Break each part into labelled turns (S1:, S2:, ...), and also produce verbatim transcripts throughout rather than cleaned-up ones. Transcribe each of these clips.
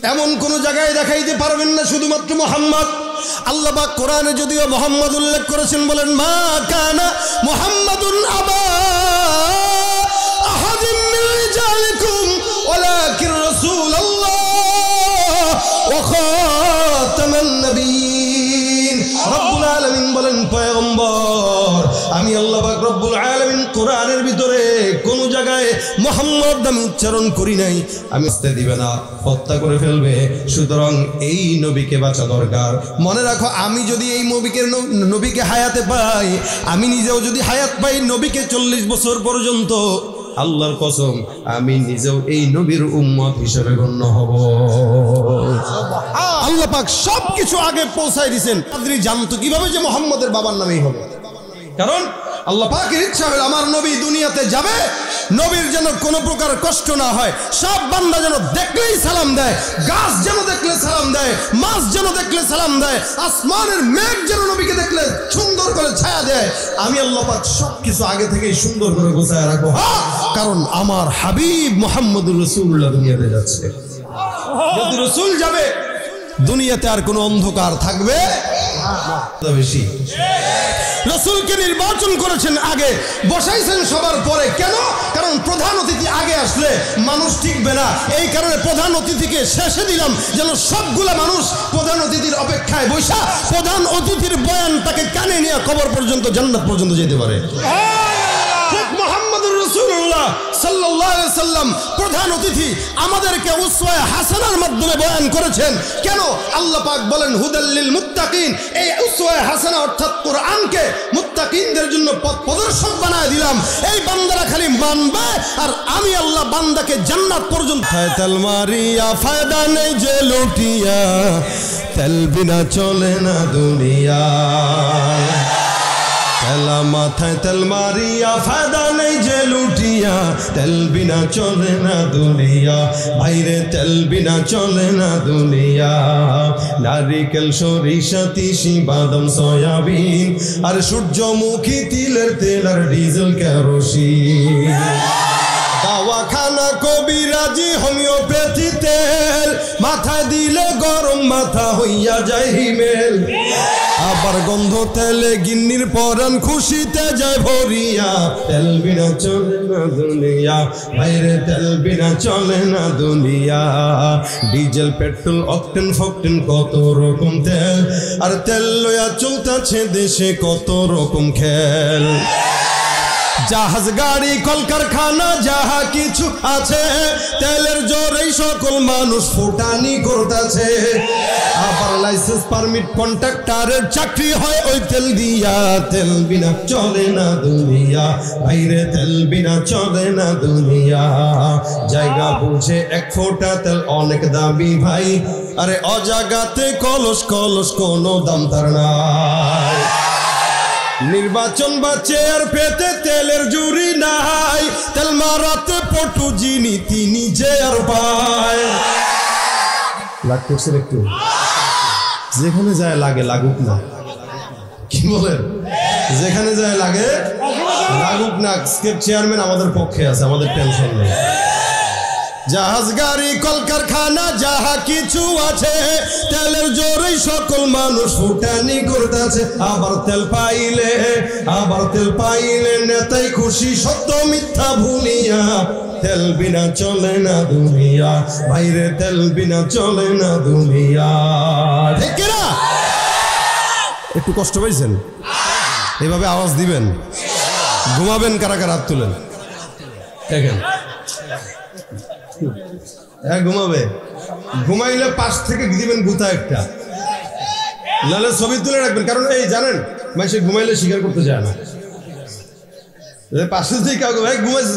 S1: এমন কোন জায়গায় দেখাইতে পারবেন না শুধুমাত্র মুহাম্মদ। আল্লাহ পাক কোরআনে যদিও মুহাম্মদ উল্লেখ করেছেন, বলেন মা কানা মুহাম্মাদুন আবা আহাদিন মিন রিজালিকুম ওয়ালাকিন রাসূলুল্লাহ ওয়া খাতামান নবিয়্যিন। রব্বুল আলামিন বলেন, পয়গম্বর আমি আল্লাহ পাক রব্বুল আলামিন কোরআনের ভিতরে কোন জায়গায় মুহাম্মদ নাম উচ্চারণ করি নাই। আমি আসতে দিবে না, হত্যা করে ফেলবে। সুতরাং এই নবীকে বাঁচা দরকার। মনে রাখো, আমি যদি এই নবীকে নবীকে হায়াতে পাই, আমি নিজেও যদি হায়াত পাই নবীকে চল্লিশ বছর পর্যন্ত, আল্লাহর কসম আমি নিজেও এই নবীর উম্মত হিসেবে গণ্য হব। আল্লাহ পাক সবকিছু আগে পৌঁছায় দিয়েছেন। আদরি জানতো কিভাবে যে মুহাম্মদের বাবার নামেই হবে, কারণ আল্লাহ পাকের ইচ্ছা হলো আমার নবী দুনিয়াতে যাবে, নবীর যেন কোনো প্রকার কষ্ট না হয়। সব বান্দা যেন দেখলেই সালাম দেয়, গাছ যেন দেখলে সালাম দেয়, মাছ যেন দেখলে সালাম দেয়, আসমানের মেঘ যেন নবীকে দেখলে সুন্দর করে ছায়া দেয়। আমি আল্লাহ পাক সবকিছু আগে থেকেই সুন্দর করে গোছায় রাখবো, কারণ আমার হাবিব মুহাম্মদুর রাসূলুল্লাহ দুনিয়াতে যাচ্ছে। যদি রাসূল যাবে, দুনিয়াতে আর কোনো অন্ধকার থাকবে না। বেশি রাসূলকে নির্বাচন করেছেন আগে, বসাইছেন সবার পরে। কেন? কারণ প্রধান অতিথি আগে আসলে মানুষ টিকবে না। এই কারণে প্রধান অতিথিকে শেষে দিলাম, যেন সবগুলা মানুষ প্রধান অতিথির অপেক্ষায় বসা প্রধান অতিথির বয়ান তাকে কানে নিয়ে কবর পর্যন্ত, জান্নাত পর্যন্ত যেতে পারে। ঠিক মুহাম্মদুর রাসূলুল্লাহ সাল্লাল্লাহু আলাইহি সাল্লাম প্রধান অতিথি আমাদেরকে উসওয়া হাসানার মাধ্যমে বয়ান করেছেন। কেন? আল্লাহ পাক বলেন হুদাল লিল মুত্তাকিন। এই উসওয়া হাসানা অর্থাৎ কোরআনকে মুত্তাকিনদের জন্য পথ প্রদর্শক বানায় দিলাম। এই বান্দারা খালি মানবে, আর আমি আল্লাহ বান্দাকে জান্নাত পর্যন্ত। তেল মারিয়া ফায়দা নেই যে লুটিয়া, তেল বিনা চলে না দুনিয়া। তেলা মাথায় তেল মারিয়া ফায়দা নেই যে লুটিয়া, তেল বিনা চলে না দুনিয়া। বাইরে তেল বিনা চলে না দুনিয়া। নারিকেল, সরিষা, তিসি, বাদাম, সয়াবিন আর সূর্যমুখী তিলের তেল আর ডিজেল কেরোসিন। দাওয়াখানা, কবিরাজি, হোমিওপ্যাথি তেল মাথায় দিলে গরম মাথা হইয়া যায় হিমেল। আবার গন্ধ তেলে গিন্নির পরাণ খুশিতে যায় ভরিয়া। তেল বিনা চলে না দুনিয়া, বাইরে তেল বিনা চলে না দুনিয়া। ডিজেল, পেট্রোল, অকটেন, ফকটেন কত রকম তেল, আর তেল লইয়া চলতেছে দেশে কত রকম খেল। জাহাজ, গাড়ি, কলকারখানা যাহা কিছু আছে, তেলের জোরেই সকল মানুষ ফুটানি করতেছে। আবার লাইসেন্স, পারমিট, কন্ট্রাক্টরের চাকরি হয় ওই তেল দিয়া। তেল বিনা চলে না দুনিয়া, বাইরে তেল বিনা চলে না দুনিয়া। জায়গা বুঝে এক ফোঁটা তেল অনেক দামি ভাই, আরে অজাগাতে কলস কলস কোনো দাম তার নাই। নির্বাচন বা চেয়ার পেতে তেলের জুরি নাই, তেল মারাতে পটু যিনি তিনি যে আর পায়। লাগ করছে একটু, যেখানে যায় লাগে লাগুক না, কি বলেন? যেখানে যায় লাগে লাগুক না। স্কেপ চেয়ারম্যান আমাদের পক্ষে আছে, আমাদের টেনশন নেই। জাহাজ, গাড়ি, কলকারখানা যাহা কিছু আছে, তেলের জোরেই সকল মানুষ ফুটানি করতেছে। আবার তেল পাইলে, আবার তেল পাইলে নেতাই খুশি, সত্য মিথ্যা ভুলিয়া। তেল বিনা চলে না দুনিয়া, বাইরে তেল বিনা চলে না দুনিয়া। ঠিক না? একটু কষ্ট পাইছেন? এভাবে আওয়াজ দিবেন, ঘুমাবেন কারা কারা? হাত তুলেন। দেখেন, হ্যাঁ ঘুমাবে। ঘুমাইলে পাশ থেকে দিবেন গুতা একটা, নাহলে ছবি তুলে রাখবেন। কারণ এই জানেন, মানুষ ঘুমাইলে স্বীকার করতে যায় না। পাশে থেকে কাউকে ভাই ঘুমাইছিস,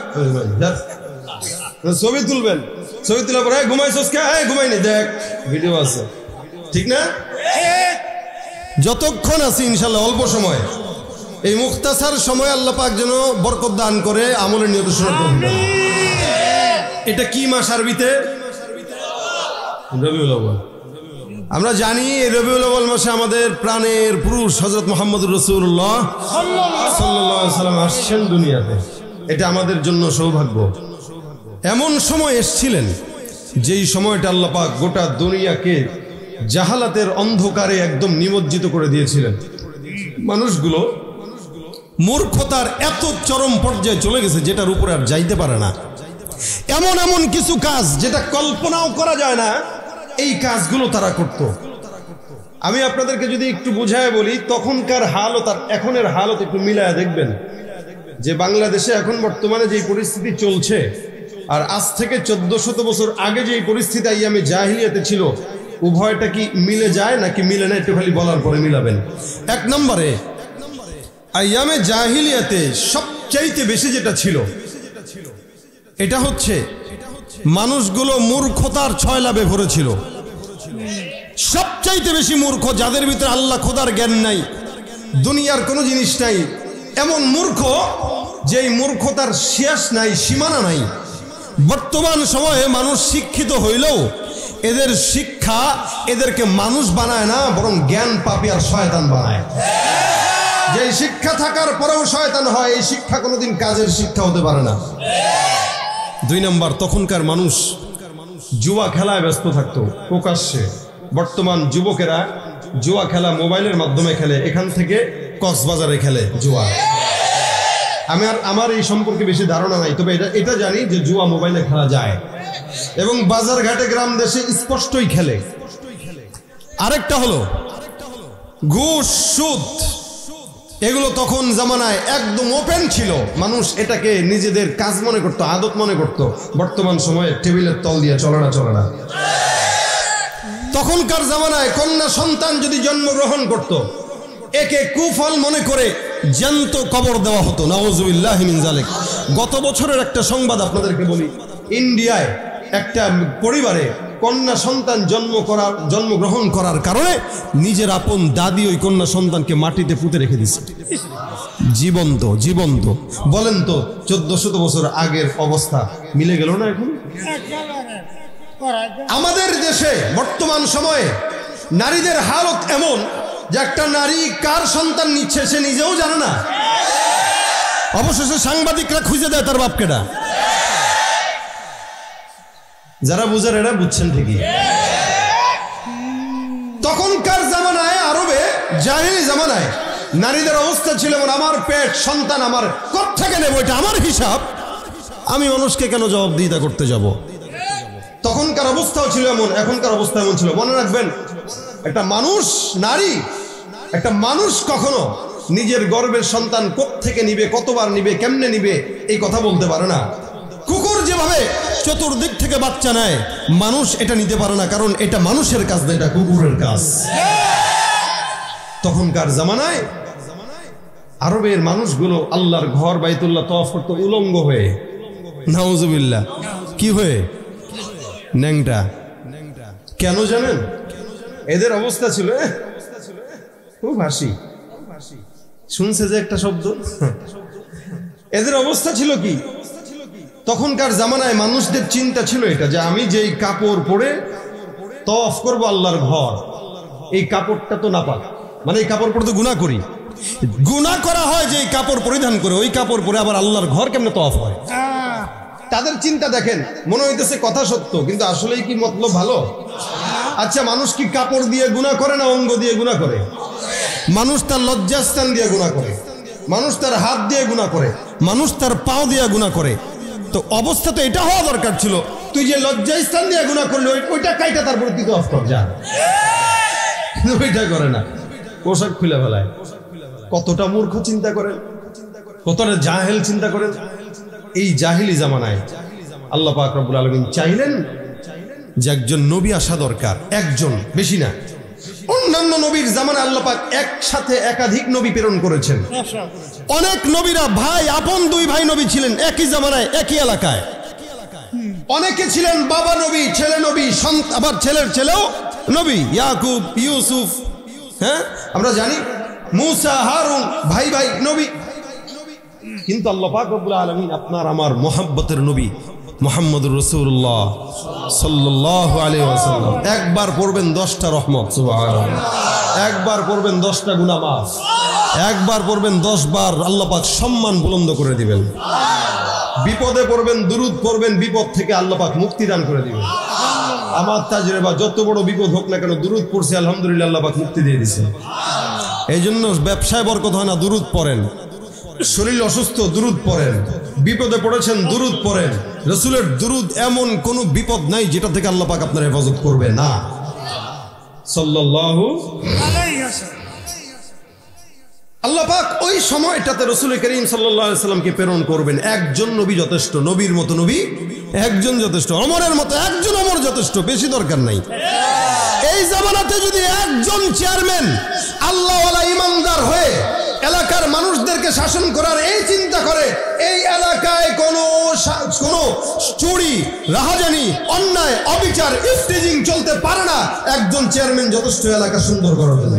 S1: ছবি তুলবেন। ছবি তোলার পরে ঘুমাইছিস কে? ঘুমাইনি, দেখ ভিডিও আছে। ঠিক না? যতক্ষণ আছি ইনশাল্লাহ অল্প সময়, এই মুখতাসার সময় আল্লাহ পাক যেন বরকত দান করে আমলের নিয়ত শুরু করবেন। এটা কি মাস আরবিতে? রবিউল আউয়াল। আমরা জানি এই রবিউল আউয়াল মাসে আমাদের প্রাণের পুরুষ হযরত মুহাম্মদুর রাসূলুল্লাহ সাল্লাল্লাহু আলাইহি ওয়াসাল্লাম আসছেন দুনিয়াতে। এটা আমাদের জন্য সৌভাগ্য। এমন সময় এসেছিলেন যেই সময়টা আল্লাহ পাক গোটা দুনিয়াকে জাহালাতের অন্ধকারে একদম নিমজ্জিত করে দিয়েছিলেন, মানুষগুলো মূর্খতার এত চরম পর্যায়ে চলে গেছে যেটার উপরে আর যাইতে পারে না। এমন এমন কিছু কাজ যেটা কল্পনাও করা যায় না, এই কাজগুলো তারা করত। আমি আপনাদেরকে যদি একটু বুঝায় বলি, তখনকার হালত আর এখনের হালত একটু মিলায় দেখবেন যে বাংলাদেশে এখন বর্তমানে যে পরিস্থিতি চলছে আর আজ থেকে চোদ্দ শত বছর আগে যে পরিস্থিতি আইয়ামে জাহিলিয়াতে ছিল, উভয়টা কি মিলে যায় নাকি মিলে না, একটু খালি বলার পরে মিলাবেন। এক নম্বরে আইয়ামে জাহিলিয়াতে সবচাইতে বেশি যেটা ছিল এটা হচ্ছে মানুষগুলো মূর্খতার ছয় লাভে ভরেছিল। সবচাইতে বেশি মূর্খ যাদের ভিতরে আল্লাহ খোদার জ্ঞান নাই, দুনিয়ার কোনো জিনিস নাই, এমন মূর্খ যেই মূর্খতার শেষ নাই, সীমানা নাই। বর্তমান সময়ে মানুষ শিক্ষিত হইলেও এদের শিক্ষা এদেরকে মানুষ বানায় না, বরং জ্ঞান পাপী আর শয়তান বানায়। যে শিক্ষা থাকার পরেও শয়তান হয়, এই শিক্ষা কোনোদিন কাজের শিক্ষা হতে পারে না। দুই নম্বর, তখনকার মানুষ জুয়া খেলায় ব্যস্ত থাকতো প্রকাশ্যে। বর্তমান যুবকেরা জুয়া খেলা মোবাইলের মাধ্যমে খেলে, এখান থেকে কক্সবাজারে খেলে জুয়া। আমি আর আমার এই সম্পর্কে বেশি ধারণা নাই, তবে এটা এটা জানি যে জুয়া মোবাইলে খেলা যায় এবং বাজার ঘাটে গ্রাম দেশে স্পষ্টই খেলে। আরেকটা হলো ঘুষ, সুদ, এগুলো তখন জামানায় একদম ওপেন ছিল, মানুষ এটাকে নিজেদের কাজ মনে করতো, আদত মনে করতো। বর্তমান সময়ে টেবিলের তল দিয়ে চলে না চলে না। তখনকার জামানায় কন্যা সন্তান যদি জন্মগ্রহণ করত, একে কুফল মনে করে জ্যান্ত কবর দেওয়া হতো। নাউজুবিল্লাহি মিন যালিক। গত বছরের একটা সংবাদ আপনাদেরকে বলি, ইন্ডিয়ায় একটা পরিবারে কন্যা সন্তান জন্ম করার জন্মগ্রহণ করার কারণে নিজের আপন দাদি ওই কন্যা সন্তানকে মাটিতে পুঁতে রেখে দিচ্ছে, জীবন্ত জীবন্ত। বলেন তো চোদ্দ শত বছর আগের অবস্থা মিলে গেল না এখন? আমাদের দেশে বর্তমান সময়ে নারীদের হালত এমন যে একটা নারী কার সন্তান নিচ্ছে সে নিজেও জানে না, অবশেষে সাংবাদিকরা খুঁজে দেয় তার বাপকেটা। যারা বুঝেন এরা বুঝছেন ঠিকই। তখনকার জামানায়, আরবে জাহিলি জামানায় নারীদের অবস্থা ছিল এমন, আমার পেট সন্তান আমার কোত্থেকে নেব, এটা আমার হিসাব, আমি মানুষকে কেন জবাবদিহিতা করতে যাব। তখনকার অবস্থাও ছিল এমন, এখনকার অবস্থা এমন ছিল। মনে রাখবেন, একটা মানুষ, নারী, একটা মানুষ কখনো নিজের গর্ভের সন্তান কোত্থেকে নিবে, কতবার নিবে, কেমনে নিবে, এই কথা বলতে পারে না। কুকুর যেভাবে চতুর্দিক থেকে বাচ্চা নেয়, মানুষ এটা নিতে পারে না, কারণ এটা মানুষের কাজ না, এটা কুকুরের কাজ। তখনকার জামানায় আরবের মানুষগুলো আল্লাহর ঘর বাইতুল্লাহ তওয়াফ করতে উলঙ্গ হয়ে। নাউজুবিল্লাহ। কি হয়ে? ন্যাংটা। কেন জানেন? এদের অবস্থা ছিল, খুব হাসি শুনছে যে একটা শব্দ, এদের অবস্থা ছিল কি, তখনকার জামানায় মানুষদের চিন্তা ছিল এটা যে আমি যেই কাপড় পরে তওয়াফ করব আল্লাহর ঘর, এই কাপড়টা তো নাপাক, মানে এই কাপড় পরে তো গুনাহ করি, গুনাহ করা হয় যে এই কাপড় পরিধান করে, ওই কাপড় পরে আবার আল্লাহর ঘর কেমনে তওয়াফ হয়। তাদের চিন্তা দেখেন, মনে হইতেছে কথা সত্য, কিন্তু আসলেই কি মতলব ভালো? আচ্ছা, মানুষ কি কাপড় দিয়ে গুনাহ করে না অঙ্গ দিয়ে গুনাহ করে? মানুষ তার লজ্জাস্থান দিয়ে গুনাহ করে, মানুষ তার হাত দিয়ে গুনাহ করে, মানুষ তার পাও দিয়ে গুনাহ করে। তো অবস্থা তো এটা হওয়া দরকার ছিল, তুই যে লজ্জাস্থান দিয়ে গুনাহ করলে ওইটা কাইটা তারপর তুই তো অফ কর যা, কিন্তু ওইটা করে না, পোশাক খুলে ফেলায়। কতটা মূর্খ চিন্তা করেন, কতটা জাহেল চিন্তা করেন। এই জাহিলি জামানায় আল্লাহ পাক রব্বুল আলামিন চাইলেন যে একজন নবী আসা দরকার, একজন, বেশি না। অন্যান্য নবীর জামানায় আল্লাহ পাক একসাথে একাধিক নবী প্রেরণ করেছেন। অনেক নবীরা ভাই, আপন দুই ভাই নবী ছিলেন একই জামানায় একই এলাকায়। অনেকে ছিলেন বাবা নবী, ছেলে নবী, আবার ছেলের ছেলেও নবী, ইয়াকুব, ইউসুফ, হ্যাঁ আমরা জানি, মুসা, হারুন, ভাই ভাই নবী। কিন্তু আল্লাহ পাক রব্বুল আলামিন আপনার আমার মোহাব্বতের নবী মুহাম্মদুর রাসূলুল্লাহ সাল্লাল্লাহু আলাইহি ওয়াসাল্লাম একবার পড়বেন দশটা রহমত, সুবহানাল্লাহ, একবার পড়বেন দশটা গুনাহ মাফ, একবার পড়বেন দশ বার আল্লাহ পাক সম্মান বুলন্দ করে দিবেন, বিপদে পড়বেন দুরূদ পড়বেন, বিপদ থেকে আল্লাহ পাক মুক্তি দান করে দিবেন। আমার তাজরিবা যত বড় বিপদ হোক না কেন দুরূদ পড়ছি আলহামদুলিল্লাহ আল্লাহ পাক মুক্তি দিয়ে দিয়েছেন। এই জন্য ব্যবসায় বরকত হয় না, দুরূদ পড়েন। শরীর অসুস্থ, দুরূদ পড়েন। বিপদে পড়েছেন, দুরূদ পড়েন। রাসূলের দুরূদ এমন কোন বিপদ নাই যেটা থেকে আল্লাহ পাক আপনার হেফাজত করবে না। সাল্লাল্লাহু আলাইহি ওয়াসাল্লাম। আল্লাহ পাক ওই সময়টাতে রাসূল করিম সাল্লাল্লাহু আলাইহি ওয়াসাল্লামকে প্রেরণ করবেন। একজন নবী যথেষ্ট, নবীর মতো নবী একজন যথেষ্ট, ওমরের মতো একজন ওমর যথেষ্ট, বেশি দরকার নাই। এই জামানাতে যদি একজন চেয়ারম্যান আল্লাহওয়ালা ইমানদার হয়ে এলাকার মানুষদেরকে শাসন করার এই চিন্তা করে, এই এলাকায় কোনো কোনো চুরি, রাহাজানি, অন্যায়, অবিচার, ইফতিজিং চলতে পারে না। একজন চেয়ারম্যান যথেষ্ট এলাকা সুন্দর করার জন্য।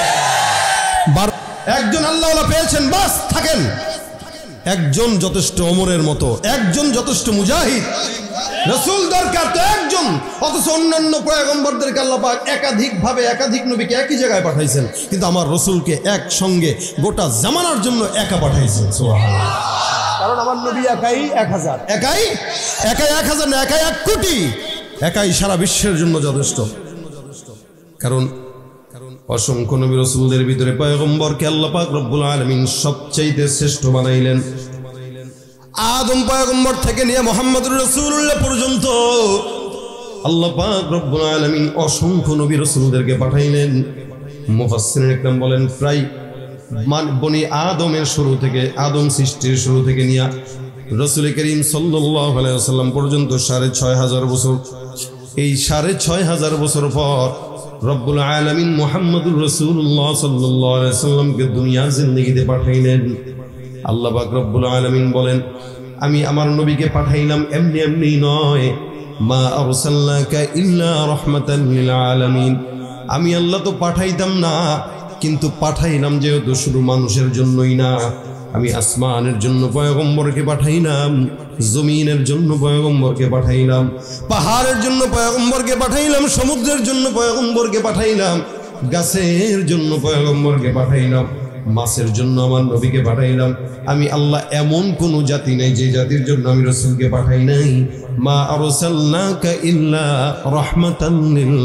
S1: একজন আল্লাহওয়ালা পেয়েছেন, বাস থাকেন। একজন যথেষ্ট ওমরের মতো, একজন যথেষ্ট মুজাহিদ। রাসূল দরকার তো একজন, অথচ অন্যান্য পয়গম্বরদেরকে আল্লাহ পাক একাধিক ভাবে একাধিক নবীকে একই জায়গায় পাঠাইছেন, কিন্তু আমার রাসূলকে একসঙ্গে গোটা জামানার জন্য একা পাঠাইছেন। সুবহানাল্লাহ। কারণ আমার নবী একাই এক হাজার, একাই একাই এক হাজার না, একাই এক কোটি, একাই সারা বিশ্বের জন্য যথেষ্ট। কারণ অসংখ্য নবী রাসূলদের ভিতরে পয়গম্বরকে আল্লাহ পাক রব্বুল আলামিন সবচেয়ে শ্রেষ্ঠ বানাইলেন। আদম পয়গম্বর থেকে নিয়ে মুহাম্মদুর রাসূলুল্লাহ পর্যন্ত আল্লাহ পাক রব্বুল আলামিন অসংখ্য নবী রাসূলদেরকে পাঠাইলেন। মুফাসসিরিন একরাম বলেন প্রায় বনি আদমের শুরু থেকে, আদম সৃষ্টির শুরু থেকে নিয়ে রাসূল করিম সাল্লাল্লাহু আলাইহি ওয়াসাল্লাম পর্যন্ত সাড়ে ছয় হাজার বছর। এই সাড়ে ছয় হাজার বছর পর রব্বুল আলামিন মুহাম্মদুর রাসূলুল্লাহ সাল্লাল্লাহু আলাইহি ওয়াসাল্লামকে দুনিয়ার জিন্দেগিতে পাঠাইলেন। আল্লাহ পাক রব্বুল আলামিন বলেন, আমি আমার নবীকে পাঠাইলাম এমনি এমনি নয়, মা আরসালনাকা ইল্লা রাহমাতাল লিল আলামিন। আমি আল্লাহ তো পাঠাইতাম না, কিন্তু পাঠাইলাম যেহেতু শুধু মানুষের জন্যই না, আমি আসমানের জন্য পয়গম্বরকে পাঠাইলাম, জমিনের জন্য পয়গম্বরকে পাঠাইলাম, পাহাড়ের জন্য পয়গম্বরকে পাঠাইলাম, সমুদ্রের জন্য পয়গম্বরকে পাঠাইলাম, গাছের জন্য পয়গম্বরকে পাঠাইলাম, মাছের জন্য আমার নবীকে পাঠাইলাম। আমি আল্লাহ এমন কোন জাতি নাই যে জাতির জন্য আমি রাসূলকে পাঠাই নাই। মা আরসালনাকা ইল্লা রাহমাতাল লিল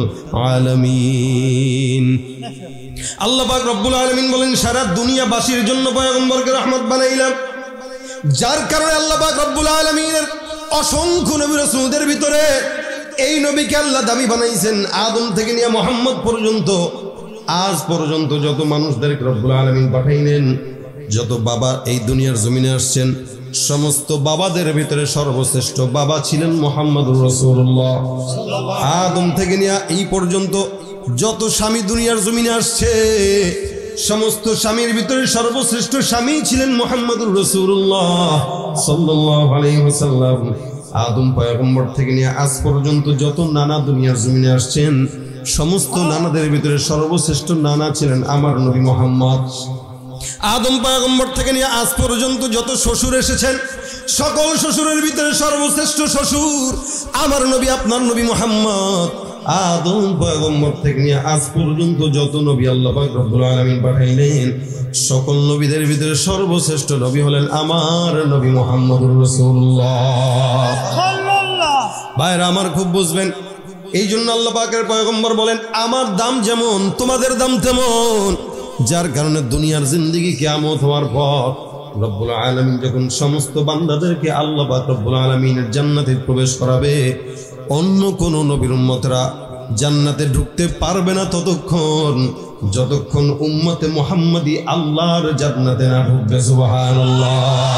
S1: আলামিন। আল্লাহ পাক রব্বুল আলামিন বলেন, সারা দুনিয়াবাসীর জন্য পয়গম্বরকে রহমত বানাইলাম। যার কারণে আল্লাহ পাক রব্বুল আলামিনের অসংখ্য নবী রাসূলদের ভিতরে এই নবীকে আল্লাহ দাবি বানাইছেন। আদম থেকে নিয়ে মুহাম্মদ পর্যন্ত আজ পর্যন্ত যত মানুষদেরকে রব্বুল আলামিন পাঠাইলেন, যত বাবা এই দুনিয়ার জমিনে আসছেন, সমস্ত বাবাদের ভিতরে সর্বশ্রেষ্ঠ বাবা ছিলেন মুহাম্মদুর রাসূলুল্লাহ। আদম থেকে নিয়ে এই পর্যন্ত যত স্বামী দুনিয়ার জমিনে আসছে, সমস্ত স্বামীর ভিতরে সর্বশ্রেষ্ঠ স্বামী ছিলেন মুহাম্মদুর রাসূলুল্লাহ সাল্লাল্লাহু আলাইহি ওয়াসাল্লাম। আদম পয়গম্বর থেকে নিয়ে আজ পর্যন্ত যত নানা দুনিয়ার জমিনে আসছেন, সমস্ত নানাদের ভিতরে সর্বশ্রেষ্ঠ নানা ছিলেন আমার নবী মুহাম্মদ। আদম পয়গম্বর থেকে নিয়ে আজ পর্যন্ত যত শ্বশুর এসেছেন, সকল শ্বশুরের ভিতরে সর্বশ্রেষ্ঠ শ্বশুর আমার নবী, আপনার নবী মুহাম্মদ। আদম পয়গম্বর থেকে নিয়ে আজ পর্যন্ত যত নবী আল্লাহ পাক রব্বুল আলামিন পাঠাইলেন, সকল নবীদের ভিতরে সর্বশ্রেষ্ঠ নবী হলেন আমার নবী মুহাম্মদুর রাসূলুল্লাহ সাল্লাল্লাহু। ভাইরা আমার খুব বুঝবেন, এই জন্য আল্লাহ পাকের পয়গম্বর বলেন, আমার দাম যেমন তোমাদের দাম তেমন। যার কারণে দুনিয়ার জিন্দেগি কিয়ামত হওয়ার পর রব্বুল আলামিন যখন সমস্ত বান্দাদেরকে আল্লাহ পাক রব্বুল আলামিনের জান্নাতে প্রবেশ করাবে, অন্য কোন নবীর উম্মতরা জান্নাতে ঢুকতে পারবে না ততক্ষণ যতক্ষণ উম্মতে মুহাম্মাদি আল্লাহর জান্নাতে না ঢুকবে। সুবহানাল্লাহ।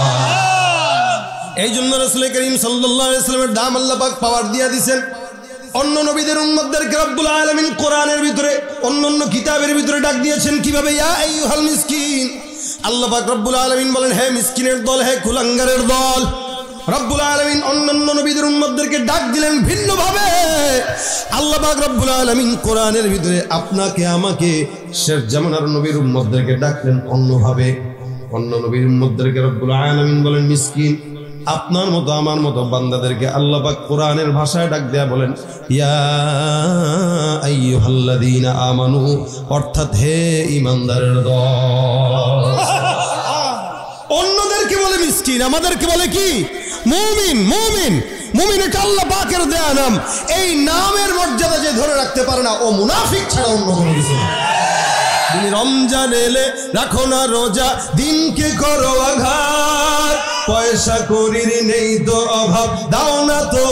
S1: এই জন্য রাসূল করিম সাল্লাল্লাহু আলাইহি ওয়াসাল্লামের দাম আল্লাহ পাক পাওয়ার দিয়া দিবেন। অন্য নবীদের উম্মতদেরকে রব্বুল আলামিন কোরআনের ভিতরে, অন্যান্য কিতাবের ভিতরে ডাক দিয়েছেন কিভাবে? ইয়া আইয়ুহাল মিসকিন। আল্লাহ পাক রব্বুল আলামিন বলেন, হে মিসকিনের দল, হে কুলাঙ্গারের দল। রব্বুল আলামিন অন্যান্য নবীদের উম্মতদেরকে ডাক দিলেন ভিন্নভাবে। আল্লাহ পাক রব্বুল আলামিন কোরআনের ভিতরে আপনাকে আমাকে শেষ জামানার নবীর উম্মতদেরকে ডাকলেন অন্যভাবে। অন্য নবীর উম্মতদেরকে রব্বুল আলামিন বলেন মিসকিন। আপনার মতো আমার মতো বান্দাদেরকে আল্লাহ পাক কোরআনের ভাষায় ডাক দেয়া বলেন ইয়া আইয়ুহাল্লাযীনা আমানু, অর্থাৎ হে ঈমানদারের দল। অন্যদেরকে বলে মিসকিন, আমাদেরকে বলে কি? মুমিন। মুমিন মুমিন এটা আল্লাহ পাকের দেয়া নাম। এই নামের মর্যাদা যে ধরে রাখতে পারে না ও মুনাফিক ছাড়া অন্য কোনো কিছু না। তুমি রমজান এলে রাখো না রোজা, দিনকে করো আঘাত, পয়সা করির নেই তো অভাব, দাও না তো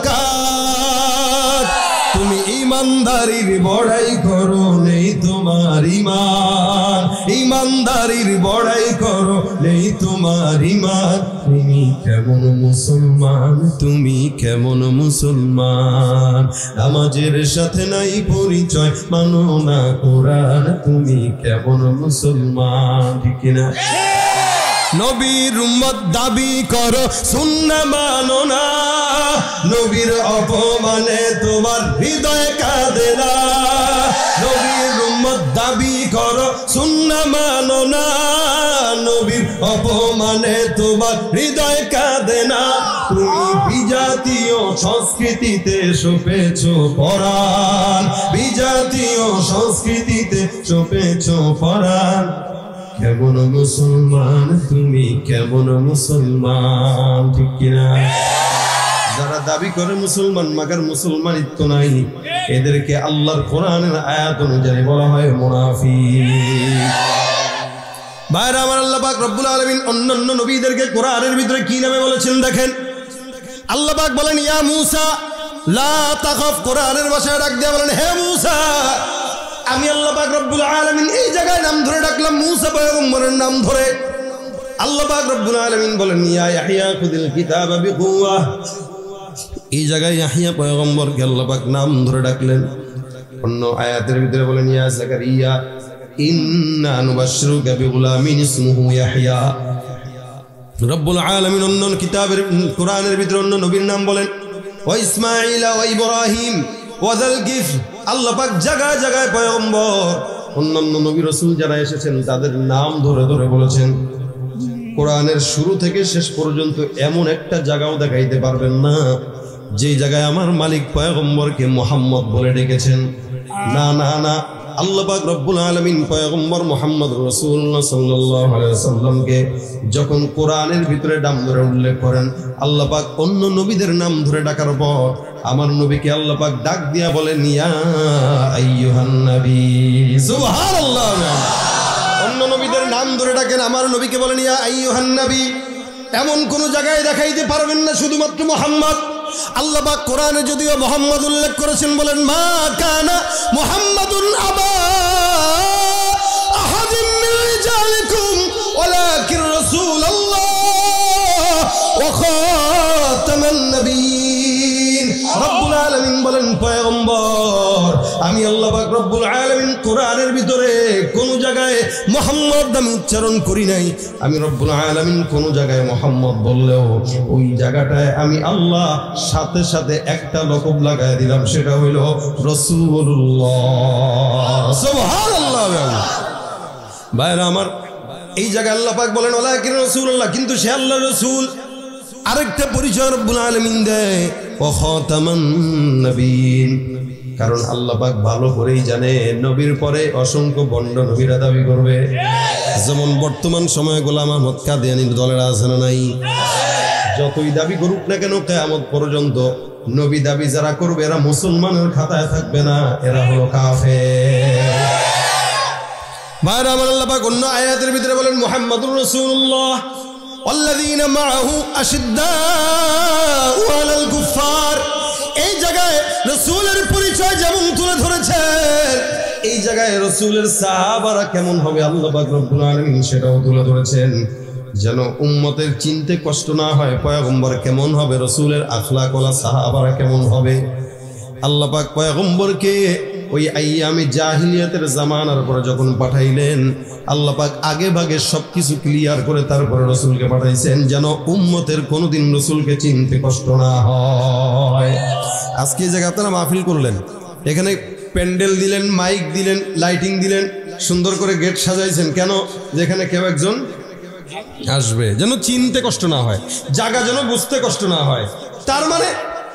S1: যাকাত। তুমি ইমানদারির বড়াই করো নেই তোমার ইমান, ইমানদারির বড়াই করো নেই তোমার ইমান। তুমি কেমন মুসলমান, তুমি কেমন মুসলমান, নামাজের সাথে নাই পরিচয়, মানো না কোরআন, তুমি কেমন মুসলমান। ঠিক কিনা? নবীর উম্মত দাবি করো সুন্নাহ মানো না, নবীর অপমানে তোমার হৃদয় কাঁদে না। নবীর উম্মত দাবি করো সুন্নাহ মানো না, নবীর অপমানে তোমার হৃদয় কাঁদে না। তুমি বিজাতীয় সংস্কৃতিতে সপেছো পরাণ, বিজাতীয় সংস্কৃতিতে সপেছো পরাণ। কেমন মুসলমান তুমি, কেমন মুসলমান। ঠিক কিনা? যারা দাবি করে মুসলমান মাগার মুসলমানিত্ব নাই, এদেরকে আল্লাহর কোরআনের আয়াত অনুযায়ী বলা হয় মুনাফিক। ভাইরা আমার, আল্লাহ পাক রব্বুল আলামিন অন্যান্য নবীদেরকে কোরআনের ভিতরে কি নামে বলেছেন দেখেন। আল্লাহ পাক বলেন ইয়া মূসা লা তাখাফ, কোরআনের ভাষায় ডাক দিয়ে বলেন হে মূসা। আমি আল্লাহ পাক রব্বুল আলামিন এই জায়গায় নাম ধরে ডাকলাম, মূসা পয়গম্বরের নাম ধরে। আল্লাহ পাক রব্বুল আলামিন বলেন ইয়া ইয়াহইয়া খুযিল কিতাবা বিকুওয়া, এই জায়গায় ইয়াহইয়া পয়গম্বরকে আল্লাহ পাক নাম ধরে ডাকলেন। অন্য আয়াতের ভিতরে বলেন ইয়া যাকারিয়া ইন্না নুবাশশিরুকা বিগুলামিন ইসমুহু ইয়াহইয়া। রব্বুল আলামিন অন্য কিতাবের কোরআনের ভিতরে অন্য নবীর নাম বলেন ওয়া ইসমাঈল ওয়া ইব্রাহিম ওয়া যালকিফল। আল্লাহ পাক জায়গায় জায়গায় পয়গম্বর অন্যান্য নবী রাসূল যারা এসেছেন তাদের নাম ধরে ধরে বলেছেন। কোরআনের শুরু থেকে শেষ পর্যন্ত এমন একটা জায়গাও দেখাইতে পারবেন না যে জায়গায় আমার মালিক পয়গম্বরকে মুহাম্মদ বলে ডেকেছেন। না না না, আল্লাহ পাক রব্বুল আলামিন পয়গম্বর মুহাম্মদ রাসূলুল্লাহ সাল্লাল্লাহু আলাইহি ওয়াসাল্লামকে যখন কোরআনের ভিতরে নাম ধরে উল্লেখ করেন, আল্লাহ পাক অন্য নবীদের নাম ধরে ডাকার পর আমার নবীকে আল্লাহ পাক ডাক দিয়া বলেন ইয়া আইয়ুহান নবী। সুবহানাল্লাহ। অন্য নবীদের নাম ধরে ডাকেন, আমার নবীকে বলেন ইয়া আইয়ুহান নবী। এমন কোন জায়গায় দেখাইতে পারবেন না শুধুমাত্র মুহাম্মদ। আল্লাহ পাক কোরআনে যদিও মুহাম্মদ উল্লেখ করেছেন, বলেন মা কানা মুহাম্মাদুন আবা আহাদিন মিন রিজালিকুম ওয়ালাকিন রাসূলুল্লাহ ওয়া খাতামান নবিয়্যিন। রব্বুল আলামিন বলেন পয়গম্বর আমি আল্লাহ পাক রব্বুল আলামিন কোরআনের ভিতরে কোন জায়গায় মুহাম্মদ নাম উচ্চারণ করি নাই। আমি রব্বুল আলামিন কোন জায়গায় মুহাম্মদ বললেও ওই জায়গাটায় আমি আল্লাহ সাথে সাথে একটা লকব লাগায় দিলাম, সেটা হইল রাসূলুল্লাহ। সুবহানাল্লাহ। ভাইরা আমার, এই জায়গায় আল্লাহ পাক বলেন ওয়ালাকিন রাসূলুল্লাহ, কিন্তু সে আল্লাহর রাসূল। আরেকটা পরিচয় রব্বুল আলামিন দেয় ওয়া খাতামান নবিয়্যিন, কারণ আল্লাহ পাক ভালো করেই জানে নবীর পরে অসংখ্য বন্ড নবীরা দাবি করবে। যেমন বর্তমান সময়ে গোলাম আহমদ কাদিয়ানীর দলের আছে না নাই? যতই দাবি করুক না কেন কিয়ামত পর্যন্ত নবী দাবি যারা করবে এরা মুসলমানের খাতায় থাকবে না, এরা হলো কাফের। ভাইরা আমার, আল্লাহ পাক অন্য আয়াতের ভিতরে বলেন মুহাম্মাদুর রাসূলুল্লাহ ওয়াল্লাযীনা মাআহু আশিদ্দাউ আলাল কুফফার। এই জায়গায় রাসূলের পরিচয় যেমন তুলে ধরেছেন, এই জায়গায় রাসূলের সাহাবারা কেমন হবে আল্লাহ পাক রব্বুল আলামিন সেটাও তুলে ধরেছেন, যেন উম্মতের চিনতে কষ্ট না হয় পয়গম্বর কেমন হবে, রাসূলের আখলাক ওয়ালা সাহাবারা কেমন হবে। আল্লাহ পাক পয়গম্বরকে ওই আইয়ামে জাহিলিয়াতের জামানার পরে যখন পাঠাইলেন, আল্লাহ পাক আগে ভাগে সবকিছু ক্লিয়ার করে তারপরে রাসূলকে পাঠাইছেন যেন উম্মতের কোনোদিন রাসূলকে চিনতে কষ্ট না হয়। আজকে এই জায়গায় আপনারা মাহফিল করলেন, এখানে প্যান্ডেল দিলেন, মাইক দিলেন, লাইটিং দিলেন, সুন্দর করে গেট সাজাইছেন, কেন? যেখানে কেউ একজন আসবে যেন চিনতে কষ্ট না হয়, জায়গা যেন বুঝতে কষ্ট না হয়। তার মানে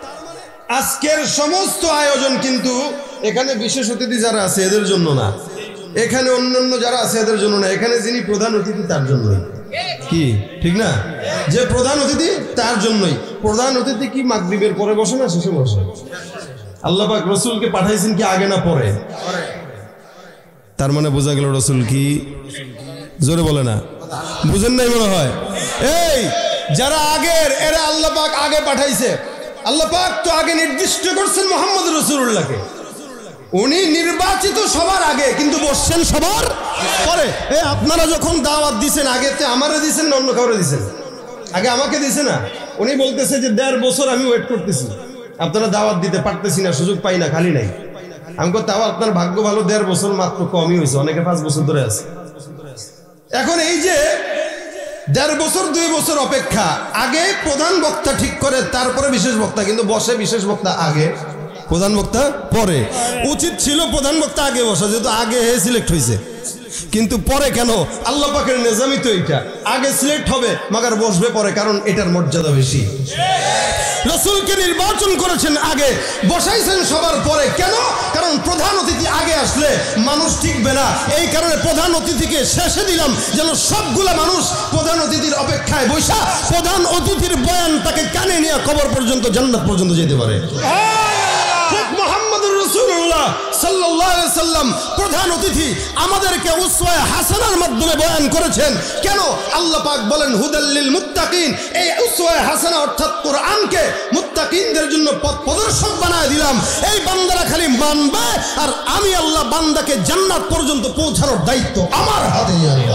S1: আজকের সমস্ত আয়োজন কিন্তু এখানে বিশেষ অতিথি যারা আছে এদের জন্য না, এখানে অন্যান্য যারা আছে এদের জন্য না, এখানে যিনি প্রধান অতিথি তার জন্যই। কি ঠিক না? যে প্রধান অতিথি তার জন্যই। প্রধান অতিথি কি মাগরিবের পরে বসে না শেষে বসে? আল্লাহ পাক রসুলকে পাঠাইছেন কি আগে না পরে? তার মানে বোঝা গেল রসুল কি জোরে বলে না, বুঝেন নাই মনে হয়। এই যারা আগের এরা আল্লাহ পাক আগে পাঠাইছে। আল্লাহ পাক তো আগে নির্দিষ্ট করছেন মোহাম্মদ রসুল্লাহকে, উনি নির্বাচিত সবার আগে কিন্তু বসছেন সবার পরে। এ আপনারা যখন দাওয়াত দিছেন আগে আমারে দিছেন না অন্য কাউরে দিছেন? আগে আমাকে দিছে না। উনি বলতেছে যে দেড় বছর আমি ওয়েট করতেছি, আপনারা দাওয়াত দিতে পারতেছি না, সুযোগ পাই না, খালি নাই। আমি কই তাও আপনার ভাগ্য ভালো, দেড় বছর মাত্র কমই হয়েছে, অনেকে পাঁচ বছর ধরে আছে। এখন এই যে দেড় বছর দুই বছর অপেক্ষা, আগে প্রধান বক্তা ঠিক করে তারপরে বিশেষ বক্তা, কিন্তু বসে বিশেষ বক্তা আগে, প্রধান বক্তা পরে। উচিত ছিল প্রধান বক্তা আগে বসা, যেহেতু আগে সিলেক্ট হয়েছে। কিন্তু পরে কেন? আল্লাহ পাকের নিজামই তো এইটা, আগে সিলেক্ট হবে মাগার বসবে পরে, কারণ এটার মর্যাদা বেশি। রসুলকে নির্বাচন করেছেন আগে, বসাইছেন সবার পরে। কেন? কারণ প্রধান অতিথি আগে আসলে মানুষ টিকবে না, এই কারণে প্রধান অতিথিকে শেষে দিলাম, যেন সবগুলা মানুষ প্রধান অতিথির অপেক্ষায় বসা প্রধান অতিথির বয়ান তাকে কানে নিয়ে কবর পর্যন্ত, জান্নাত পর্যন্ত যেতে পারে। ঠিক মুহাম্মদুর রাসূলুল্লাহ সাল্লাল্লাহু আলাইহি সাল্লাম প্রধান অতিথি, আমাদেরকে উসওয়ায়ে হাসানার মাধ্যমে বয়ান করেছেন। কেন? আল্লাহ পাক বলেন হুদাল্লিল মুত্তাকিন, এই উসওয়ায়ে হাসানা অর্থাৎ কোরআনকে মুত্তাকিনদের জন্য পথ প্রদর্শক বানায় দিলাম। এই বান্দারা খালি মানবে, আর আমি আল্লাহ বান্দাকে জান্নাত পর্যন্ত পৌঁছানোর দায়িত্ব আমার হাতে।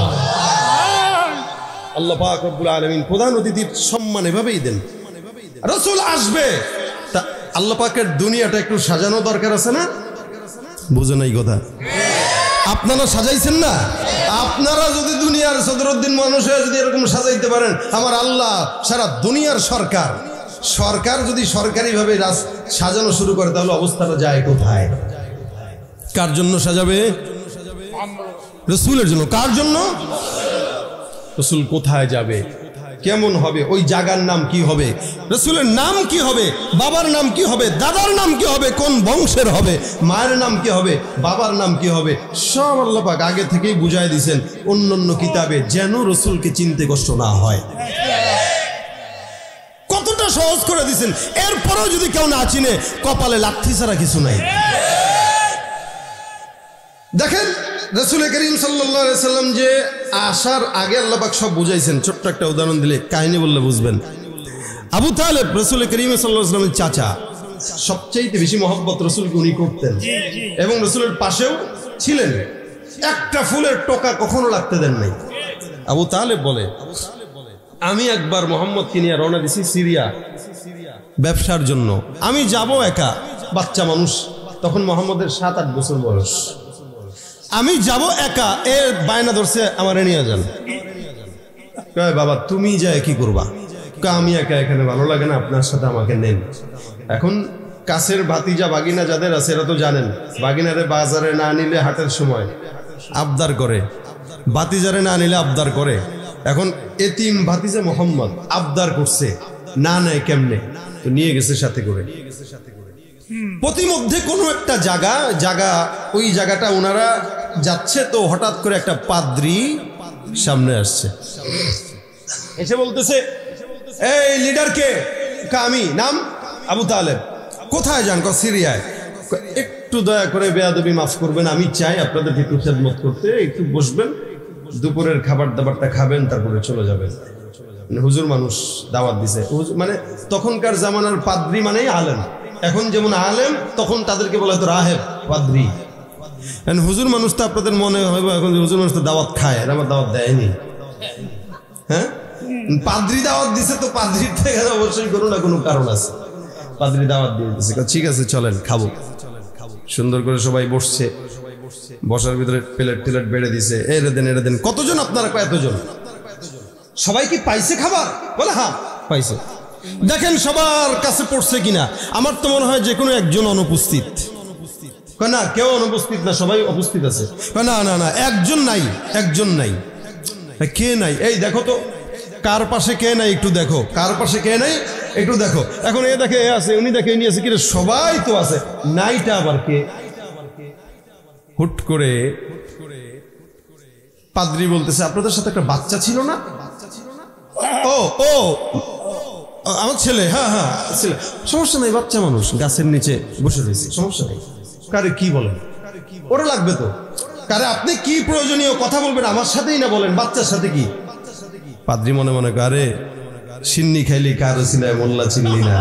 S1: আল্লাহ পাক রব্বুল আলামিন প্রধান অতিথির সম্মান এভাবেই দেন। রাসূল আসবে, তা আল্লাহ পাকের দুনিয়াটা একটু সাজানো দরকার আছে না? বুঝে নাই কথা? আপনারা সাজাইছেন না? আপনারা যদি দুনিয়ার সদরুদ্দিন মানুষ হয়ে যদি এরকম সাজাইতে পারেন, আমার আল্লাহ সারা দুনিয়ার সরকার সরকার যদি সরকারিভাবে সাজানো শুরু করে, তাহলে অবস্থাটা যায় কোথায়? কার জন্য সাজাবে? রসুলের জন্য। কার জন্য? রসুল কোথায় যাবে, কেমন হবে, ওই জায়গার নাম কি হবে, রসুলের নাম কি হবে, বাবার নাম কি হবে, দাদার নাম কি হবে, কোন বংশের হবে, মায়ের নাম কি হবে, বাবার নাম কি হবে, সব আল্লাহ পাক আগে থেকেই বুঝাই দিয়েছেন অন্য অন্য কিতাবে, যেন রসুলকে চিনতে কষ্ট না হয়। কতটা সহজ করে দিয়েছেন। এরপরেও যদি কেউ না চিনে, কপালে লাথি ছাড়া কিছু নাই। দেখেন রাসূল করিম সাল্লাল্লাহু আলাইহি সাল্লাম যে আসার আগে আল্লাহ পাক সব বুঝাইছেন। ছোট্ট একটা উদাহরণ দিলে, কাহিনী বললে বুঝবেন। আবু তালেব রাসূল করিম সাল্লাল্লাহু আলাইহি সাল্লামের চাচা, সবচাইতে বেশি মহব্বত রসুলকে উনি করতেন এবং রসুলের পাশেও ছিলেন। একটা ফুলের টোকা কখনো লাগতে দেন নাই। আবু তালেব বলে, আমি একবার মোহাম্মদকে নিয়ে রওনা দিছি সিরিয়া ব্যবসার জন্য। আমি যাব একা, বাচ্চা মানুষ, তখন মোহাম্মদের সাত আট বছর বয়স। আমি যাব একা, এর বায়না ধরছে আমার নিয়ে যান। কয় বাবা তুমি যায় কি করবা? আমি একা এখানে ভালো লাগে না, আপনার সাথে আমাকে নেন। এখন কাছের ভাতিজা বাগিনা যাদের আছে এরা তো জানেন, বাগিনারে বাজারে না নিলে হাটের সময় আবদার করে, ভাতিজারে না নিলে আবদার করে। এখন এতিম ভাতিজা মোহাম্মদ আবদার করছে, না নেয় কেমনে, তো নিয়ে গেছে সাথে করে। প্রতিমধ্যে কোনো একটা জায়গা জায়গা ওই জায়গাটা ওনারা যাচ্ছে, তো হঠাৎ করে একটা পাদ্রী সামনে আসছে, এসে বলতেছে এই লিডারকে? আমি। নাম? আবু তালেব। কোথায় যান? সিরিয়ায়। একটু দয়া করে বেয়াদবি মাফ করবেন, আমি চাই আপনাদের একটু খেদমত করতে, একটু বসবেন, দুপুরের খাবার দাবারটা খাবেন, তারপরে চলে যাবেন। হুজুর মানুষ দাওয়াত দিছে, মানে তখনকার জামানার পাদ্রী মানেই আলেম। এখন যেমন আলেম, তখন তাদেরকে বলা হতো রাহেব, পাদ্রী। হুজুর মানুষ তো আপনাদের মনে হয় এখন হুজুর মানুষ তো দাওয়াত খায়, আমার দাওয়াত দেয়নি। হ্যাঁ, পাদ্রী দাওয়াত দিছে, তো পাদ্রীর থেকে অবশ্যই কোনো না কোনো কারণ আছে। পাদ্রী দাওয়াত দিয়ে দিচ্ছে, ঠিক আছে চলেন খাবো। সুন্দর করে সবাই বসছে, বসার ভিতরে প্লেট টেলেট বেড়ে দিছে, এরে দেন এরে দেন। কতজন আপনারা? কতজন? সবাই কি পাইছে খাবার? বলে হ্যাঁ পাইছে। দেখেন সবার কাছে পড়ছে কিনা। আমার তো মনে হয় যে কোনো একজন অনুপস্থিত। না, কেউ অনুপস্থিত না, সবাই উপস্থিত আছে। না না না, একজন নাই, একজন নাই। কে নাই? এই দেখো তো কার পাশে কে নাই, একটু দেখো কার পাশে কে নাই, একটু দেখো। এখন এ দেখে এ আছে, উনি দেখে উনি আছে, কিরে সবাই তো আছে, নাইটা আবার কে? হুট করে পাদ্রী বলতেছে আপনাদের সাথে একটা বাচ্চা ছিল না? ও ও আমার ছেলে, হ্যাঁ হ্যাঁ ছেলে, সমস্যা নেই, বাচ্চা মানুষ গাছের নিচে বসে রয়েছে, সমস্যা নেই। কারে কি বলেন, ওরা লাগবে তো। কারে আপনি কি প্রয়োজনীয় কথা বলবেন আমার সাথেই না বলেন, বাচ্চার সাথে কি? পাদ্রী মনে মনে কারে সিন্নি খাইলি কারো ছিলায় মোল্লা চিনলি না।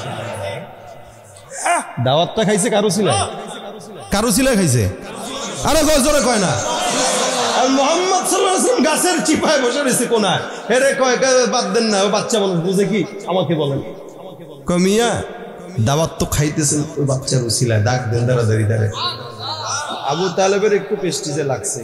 S1: দাওয়াতটা খাইছে কারো ছিলায়, কারো ছিলায় খাইছে, আরে জোরে কয় না। আর মোহাম্মদ সাল্লাল্লাহু আলাইহি ওয়াসাল্লাম গাছের চিপায় বসে রয়েছে কোনায়, এরে কয় বাদ দেন না, ও বাচ্চা মানুষ বুঝে কি, আমাকে বলেন। কয় মিয়া দাওয়াত তো খাইতেছেন ওই বাচ্চার উসিলায়, ডাক দেন দাঁড়াদাঁড়ি দাঁড়ায়। আবু তালেবের একটু পেস্টিজে লাগছে,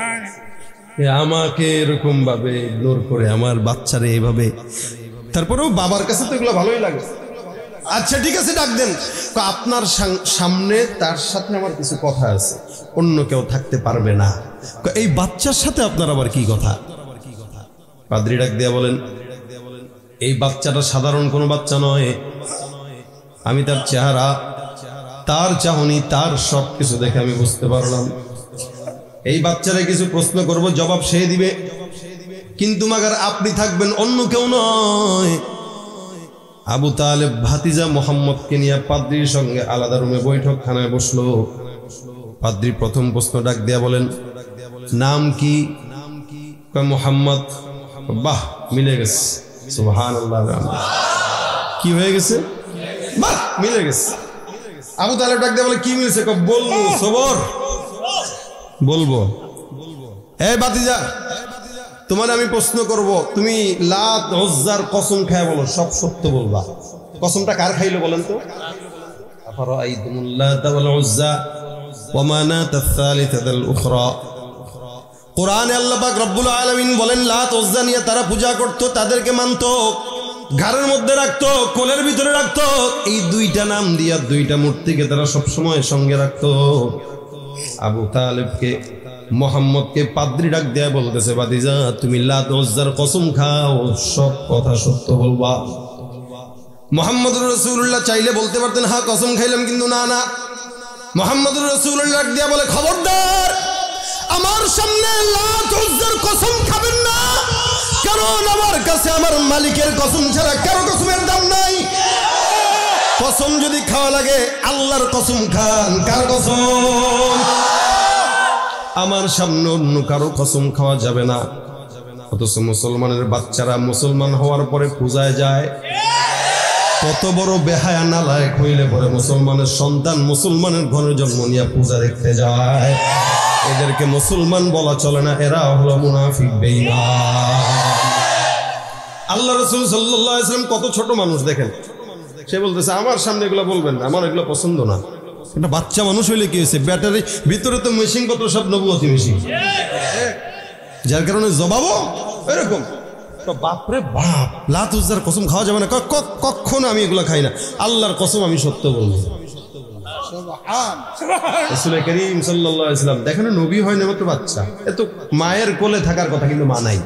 S1: আমাকে এরকম ভাবে ইগনোর করে আমার বাচ্চারে এইভাবে, তারপরেও বাবার কাছে তো এগুলো ভালোই লাগে। আচ্ছা ঠিক আছে ডাক দেন। আপনার সামনে তার সাথে আমার কিছু কথা আছে, অন্য কেউ থাকতে পারবে না। এই বাচ্চার সাথে আপনার আবার কি কথা? পাদ্রী ডাক দিয়া বলেন, এই বাচ্চাটা সাধারণ কোনো বাচ্চা নয়, আমি তার চেহারা, তার চাহনি, তার সব কিছু দেখে আমি বুঝতে পারলাম এই বাচ্চারা কিছু প্রশ্ন করব, জবাব সে দিবে, কিন্তু মাগার আপনি থাকবেন, অন্য কেউ নয়। আবু তালেব ভাতিজা মোহাম্মদকে নিয়ে পাদ্রীর সঙ্গে আলাদা রুমে বৈঠকখানায় বসলো। পাদ্রী প্রথম প্রশ্ন ডাক দিয়া বলেন, নাম কি? মোহাম্মদ। বাহ, মিলে গেছে, সুবহানাল্লাহ। কি হয়ে গেছে? বাহ, মিলে গেছে। আবু তালেব ডাক দিয়া বলে, কি মিলছে? বলবো সবর, বলবো। এই ভাতিজা, তোমার আমি প্রশ্ন করব, তুমি লাত উজ্জার কসম খায় বলো, সব সত্য বলবা। কসমটা কার খাইলো বলেন তো? আফারাআইতুমুল লাত ওয়াল উজ্জা ওয়া মানাত আস-সালিসাতাল উখরা। কোরআনে আল্লাহ পাক রব্বুল আলামিন বলেন, লাত উজ্জা নিয়ে তারা পূজা করত, তাদেরকে মানত, ঘরের মধ্যে রাখতো, কোলের ভিতরে রাখতো। এই দুইটা নাম দিয়া দুইটা মূর্তিকে তারা সব সময় সঙ্গে রাখতো। আবু তালেবকে, মোহাম্মদকে পাদ্রী ডাক দেয়া বলতেছে, ভাতিজা তুমি লাত উজ্জার কসম খাও, সব কথা সত্য বলবা। মুহাম্মদুর রাসূলুল্লাহ চাইলে বলতে পারতেন হ্যাঁ কসম খাইলাম, কিন্তু না না, মুহাম্মদুর রাসূলুল্লাহ ডাক দেয়া বলে, খবরদার আমার সামনে লাত উজ্জার কসম খাবেন না, কারণ আমার কাছে আমার মালিকের কসম ছাড়া কারো কসমের দাম নাই। কসম যদি খাওয়া লাগে আল্লাহর কসম খান। কার কসম? আমার সামনে অন্য কারো কসম খাওয়া যাবে না। অথচ মুসলমানের বাচ্চারা মুসলমান হওয়ার পরে পূজায় যায়, কত বড় বেহায়া নালায়েক হইলে পরে মুসলমানের সন্তান মুসলমানের ঘরে জন্ম নিয়ে পূজা দেখতে যায়। এদেরকে মুসলমান বলা চলে না, এরা হলো মুনাফিক, বেঈমান। আল্লাহ রাসূল সাল্লাল্লাহু আলাইহি ওয়াসাল্লাম কত ছোট মানুষ দেখেন, সে বলতেছে আমার সামনে এগুলো বলবেন না, আমার এগুলো পছন্দ না। একটা বাচ্চা মানুষ হইলে কি হয়েছে, ব্যাটারি ভিতরে তো মেশিন পত্র সব নবুয়তি মেশিন, যার কারণে জবাবও এরকম। বাপরে বাপ, লাত উজ্জার কসম খাওয়া যাবে না, কখনো আমি এগুলো খাই না, আল্লাহর কসম আমি সত্য বলবো। রাসূল করিম সাল্লাল্লাহু আলাইহি ওয়াসাল্লাম দেখেন, নবী হয় না মাত্র বাচ্চা, এত মায়ের কোলে থাকার কথা, কিন্তু মা নাই।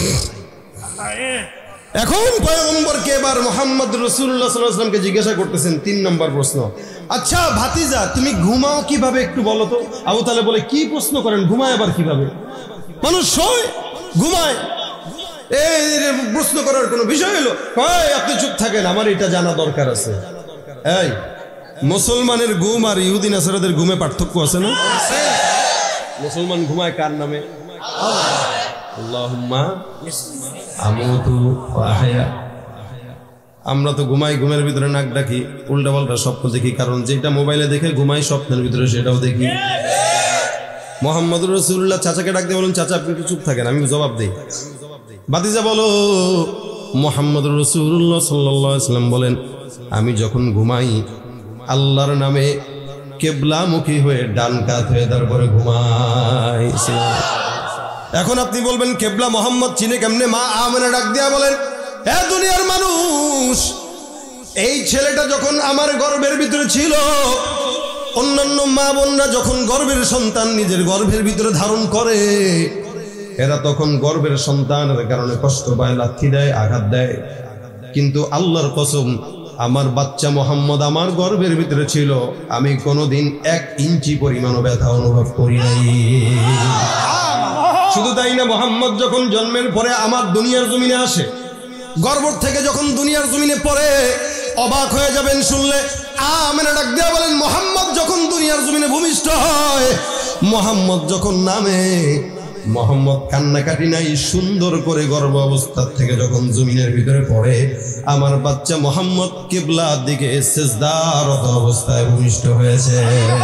S1: এখন পয়গম্বরকে এবার মুহাম্মদ রাসূলুল্লাহ সাল্লাল্লাহু আলাইহি ওয়াসাল্লামকে জিজ্ঞাসা করতেছেন তিন নম্বর প্রশ্ন, আচ্ছা ভাতিজা তুমি ঘুমাও কিভাবে একটু বলো তো? আবু তালেব বলে, কি প্রশ্ন করেন, ঘুমায় আবার কিভাবে? মানুষ শোয় ঘুমায়, এই প্রশ্ন করার কোনো বিষয় হলো? আপনি চুপ থাকেন, আমার এটা জানা দরকার আছে। এই মুসলমানের ঘুম আর ইহুদি নাসারাদের ঘুমে পার্থক্য আছে না? মুসলমান ঘুমায় কার নামে? আল্লাহুম্মা আমুতু ওয়া আহয়া। আমরা তো ঘুমাই, ঘুমের ভিতরে নাক ডাকি, উল্টা পাল্টা স্বপ্ন দেখি, কারণ যেটা মোবাইলে দেখে ঘুমাই স্বপ্নের ভিতরে সেটাও দেখি। মুহাম্মদুর রাসূলুল্লাহ চাচাকে ডাক দিয়ে বলেন, চাচা আপনি একটু চুপ থাকেন, আমি জবাব দিই। ভাতিজা বলো। মুহাম্মদুর রাসূলুল্লাহ সাল্লাল্লাহু আলাইহি ওয়াসাল্লাম বলেন, আমি যখন ঘুমাই আল্লাহর নামে কিবলামুখী হয়ে ডান কাত হয়ে তারপরে ঘুমাই। এখন আপনি বলবেন কিবলা মুহাম্মদ চিনে কেমনে? মা আমেনা ডাক দিয়া বলেন, এ দুনিয়ার মানুষ, এই ছেলেটা যখন আমার গর্ভের ভিতরে ছিল, অন্যান্য মা বোনরা যখন গর্ভের সন্তান নিজের গর্ভের ভিতরে ধারণ করে, এরা তখন গর্ভের সন্তানের কারণে কষ্ট পায়, লাথি দেয়, আঘাত দেয়, কিন্তু আল্লাহর কসম আমার বাচ্চা মোহাম্মদ আমার গর্ভের ভিতরে ছিল, আমি কোনোদিন এক ইঞ্চি পরিমাণ ব্যথা অনুভব করি নাই। শুধু তাই না, মোহাম্মদ যখন জন্মের পরে আমার দুনিয়ার জমিনে আসে, গর্ভ থেকে যখন দুনিয়ার জমিনে পড়ে অবাক হয়ে যাবেন শুনলে। আমেনা ডাক দিয়া বলেন, মুহাম্মদ যখন দুনিয়ার জমিনে ভূমিষ্ঠ হয়, মুহাম্মদ যখন নামে, মুহাম্মদ কান্নাকাটি নাই, সুন্দর করে গর্ভ অবস্থা থেকে যখন জমিনের ভিতরে পড়ে, আমার বাচ্চা মুহাম্মদ কিবলার দিকে সিজদারত অবস্থায় ভূমিষ্ঠ হয়েছে।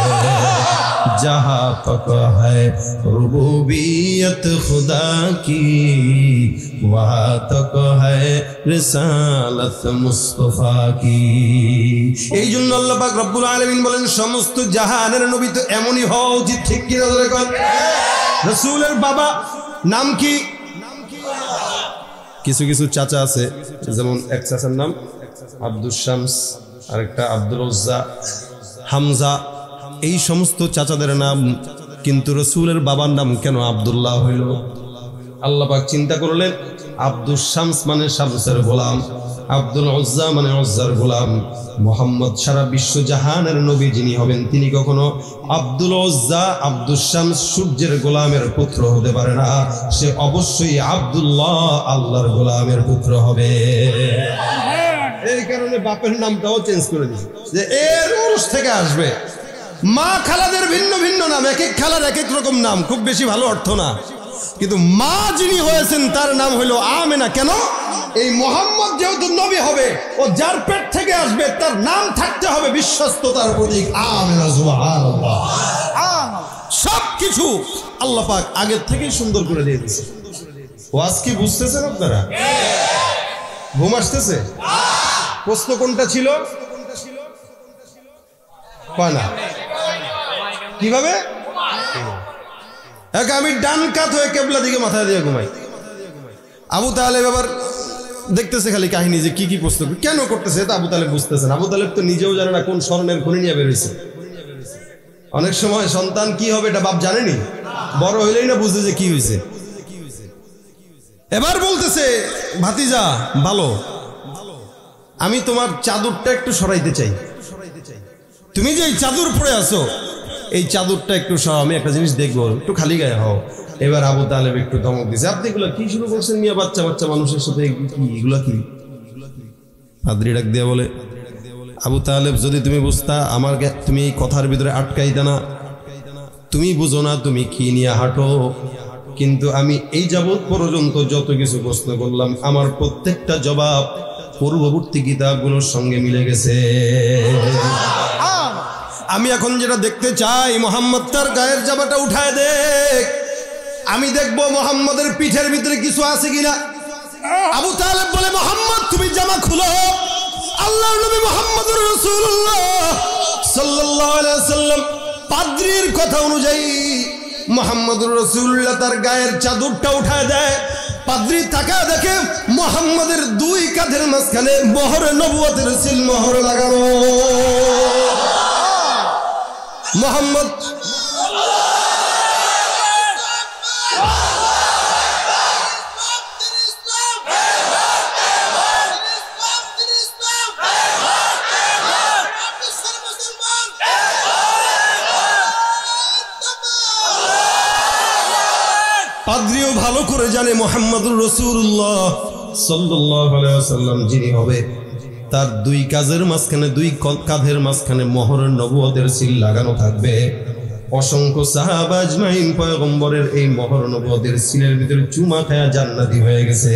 S1: जहाँ तक है रुबूबियत खुदा की वहाँ तक है रिसालत मुस्तफा की। এই জন্য আল্লাহ পাক রব্বুল আলামিন বলেন, সমস্ত জাহানের নবী তো এমনই হওয়া উচিত। ঠিক কি না? রাসূলের বাবা নাম কি? কিছু কিছু চাচা আছে, যেমন এক চাচার নাম আব্দুল শামস, আরেকটা আব্দুল উজ্জা, হামজা, এই সমস্ত চাচাদের নাম। কিন্তু রাসূলের বাবার নাম কেন আব্দুল্লাহ হইল? আল্লাহ পাক চিন্তা করলেন, আব্দুল শামস মানে শামসের গোলাম, আব্দুল উজ্জা মানে উজ্জার গোলাম। মুহাম্মদ সারা বিশ্ব জাহানের নবী যিনি হবেন, তিনি কখনো আব্দুল উজ্জা আব্দুল শামস সূর্যের গোলামের পুত্র হতে পারে না। সে অবশ্যই আব্দুল্লাহ আল্লাহর গোলামের পুত্র হবে। এই কারণে বাপের নামটাও চেঞ্জ করে দিয়েছে, যে এর উরুস থেকে আসবে। মা খালাদের ভিন্ন ভিন্ন নাম, এক এক খালার এক এক রকম নাম, খুব বেশি ভালো অর্থ না। কিন্তু মা যিনি হয়েছেন তার নাম হইল আমেনা। কেন? এই মুহাম্মদ যেহেতু নবী হবে, ও যার পেট থেকে আসবে তার নাম থাকতে হবে বিশ্বস্ততার প্রতীক আমেনা। সুবহানাল্লাহ। সব কিছু আল্লাহ পাক আগের থেকেই সুন্দর করে দিয়ে দিয়েছে। ওয়াজ কি বুঝতেছেন আপনারা? ঘুম আসতেছে? প্রশ্ন কোনটা ছিল? না কিভাবে? আমি ডান কাত হয়ে কেবলা দিকে মাথা দিয়ে ঘুমাই। আবু তালেব এবার দেখতেছে খালি কাহিনী, যে কি কি প্রশ্ন কেন করতেছে, এটা আবু তালেব বুঝতেছেন। আবু তালেব তো নিজেও জানে না কোন স্বর্ণের খনি নিয়ে বেরোইছে। অনেক সময় সন্তান কি হবে এটা বাপ জানেনি, বড় হইলেই না বুঝতে যে কি হয়েছে। এবার বলতেছে, ভাতিজা ভালো, আমি তোমার চাদরটা একটু সরাইতে চাই। তুমি যে এই চাদর পরে আছো, এই চাদরটা একটু সরাও, আমি একটা জিনিস দেখবো, একটু খালি গায়ে হও। এবার আবু তালেব একটু ধমক দিছে, আপনি এগুলো কি শুরু করছেন মিয়া? বাচ্চা বাচ্চা মানুষের সাথে এগুলো কি? পাদ্রী ডাক দিয়া বলে, আবু তালেব যদি তুমি বুঝতা, আমার তুমি এই কথার ভিতরে আটকাইতা না। তুমি বুঝো না তুমি কি নিয়ে হাঁটো। কিন্তু আমি এই যাবৎ পর্যন্ত যত কিছু প্রশ্ন করলাম, আমার প্রত্যেকটা জবাব পূর্ববর্তী কিতাবগুলোর সঙ্গে মিলে গেছে। আমি এখন যেটা দেখতে চাই, মুহাম্মদ তার গায়ের জামাটা উঠায় দেখ, আমি দেখবো মুহাম্মদের পিঠের ভিতরে কিছু আছে কিনা। আবু তালেব বলে, মুহাম্মদ তুমি জামা খুলো। আল্লাহর নবী মুহাম্মদুর রাসূলুল্লাহ সাল্লাল্লাহু আলাইহি ওয়াসাল্লাম পাদ্রীর কথা অনুযায়ী মুহাম্মদুর রাসূলুল্লাহ তার গায়ের চাদরটা উঠায় দেয়। পাদ্রী তাকায় দেখে মুহাম্মদের দুই কাঁধের মাঝখানে মোহরে নবুয়তের সিল মোহর লাগানো। মুহাম্মদ পাদ্রীও ভালো করে জানে মুহাম্মদুর রাসূলুল্লাহ সাল্লাল্লাহু আলাইহি ওয়াসাল্লাম যিনি হবে, তার দুই কাঁধের মাঝখানে দুই কাঁধের মাঝখানে মোহরের নবুয়তের সিল লাগানো থাকবে। অসংখ্য সাহাবা আজমাইন পয়গম্বরের এই মোহর নবুয়তের সিলের ভিতরে চুমা খায়া জান্নাতি হয়ে গেছে।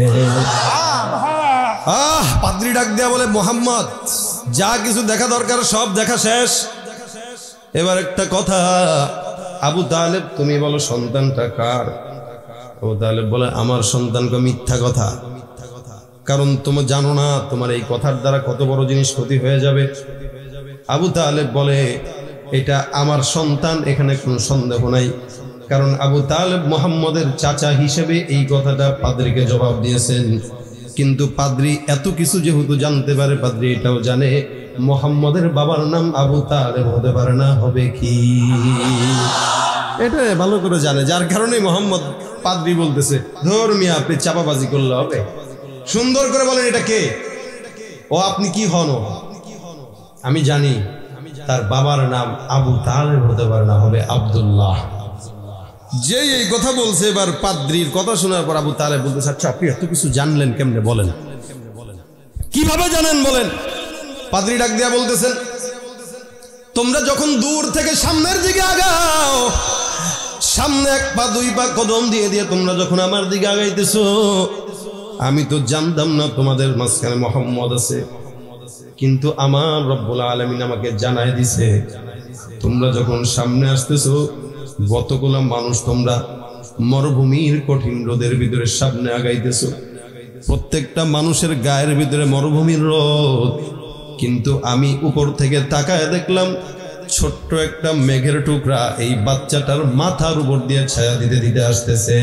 S1: আহ পাদ্রী ডাক দেয়া বলে, মুহাম্মদ যা কিছু দেখা দরকার সব দেখা শেষ। এবার একটা কথা, আবু তালেব তুমি বলো সন্তানটা কার? আবু তালেব বলে, আমার সন্তানকে। মিথ্যা কথা, কারণ তুমি জানো না তোমার এই কথার দ্বারা কত বড় জিনিস ক্ষতি হয়ে যাবে। আবু তালেব বলে, এটা আমার সন্তান, এখানে কোনো সন্দেহ নাই। কারণ আবু তালেব মুহাম্মদের চাচা হিসেবে এই কথাটা পাদ্রীকে জবাব দিয়েছেন। কিন্তু পাদ্রী এত কিছু যেহেতু জানতে পারে, পাদ্রী এটাও জানে মুহাম্মদের বাবার নাম আবু তালেব হতে পারে না, হবে কি? এটা ভালো করে জানে, যার কারণে মুহাম্মদ পাদ্রী বলতেছে, ধর্মিয়া আপনি চাপাবাজি করলে হবে? সুন্দর করে বলেন, এটা কে? ও আপনি কি হন? আমি জানি তার বাবার নাম আবু তালেব হতে পারে না, হবে আব্দুল্লাহ। যেই এই কথা বলছে এবার পাদ্রীর কথা শোনার পর আবু তালেব বলতেছে, আচ্ছা আপনি এত কিছু জানলেন কেমনে বলেন, কিভাবে জানেন বলেন? পাদ্রী ডাক দিয়া বলতেছেন, তোমরা যখন দূর থেকে সামনের দিকে আগাও, সামনে এক পা দুই পা কদম দিয়ে দিয়ে তোমরা যখন আমার দিকে আগাইতেছো, আমি তো জানতাম না তোমাদের মাঝখানে মুহাম্মদ আছে, কিন্তু আমার রব্বুল আলামিন আমাকে জানাই দিছে তোমরা যখন সামনে আসতেছো, কতগুলো মানুষ তোমরা মরুভূমির কঠিন রোদের ভিতরে সামনে আগাইতেছো, প্রত্যেকটা মানুষের গায়ের ভিতরে মরুভূমির রোদ, কিন্তু আমি উপর থেকে তাকায় দেখলাম ছোট্ট একটা মেঘের টুকরা এই বাচ্চাটার মাথার উপর দিয়ে ছায়া দিতে দিতে আসতেছে।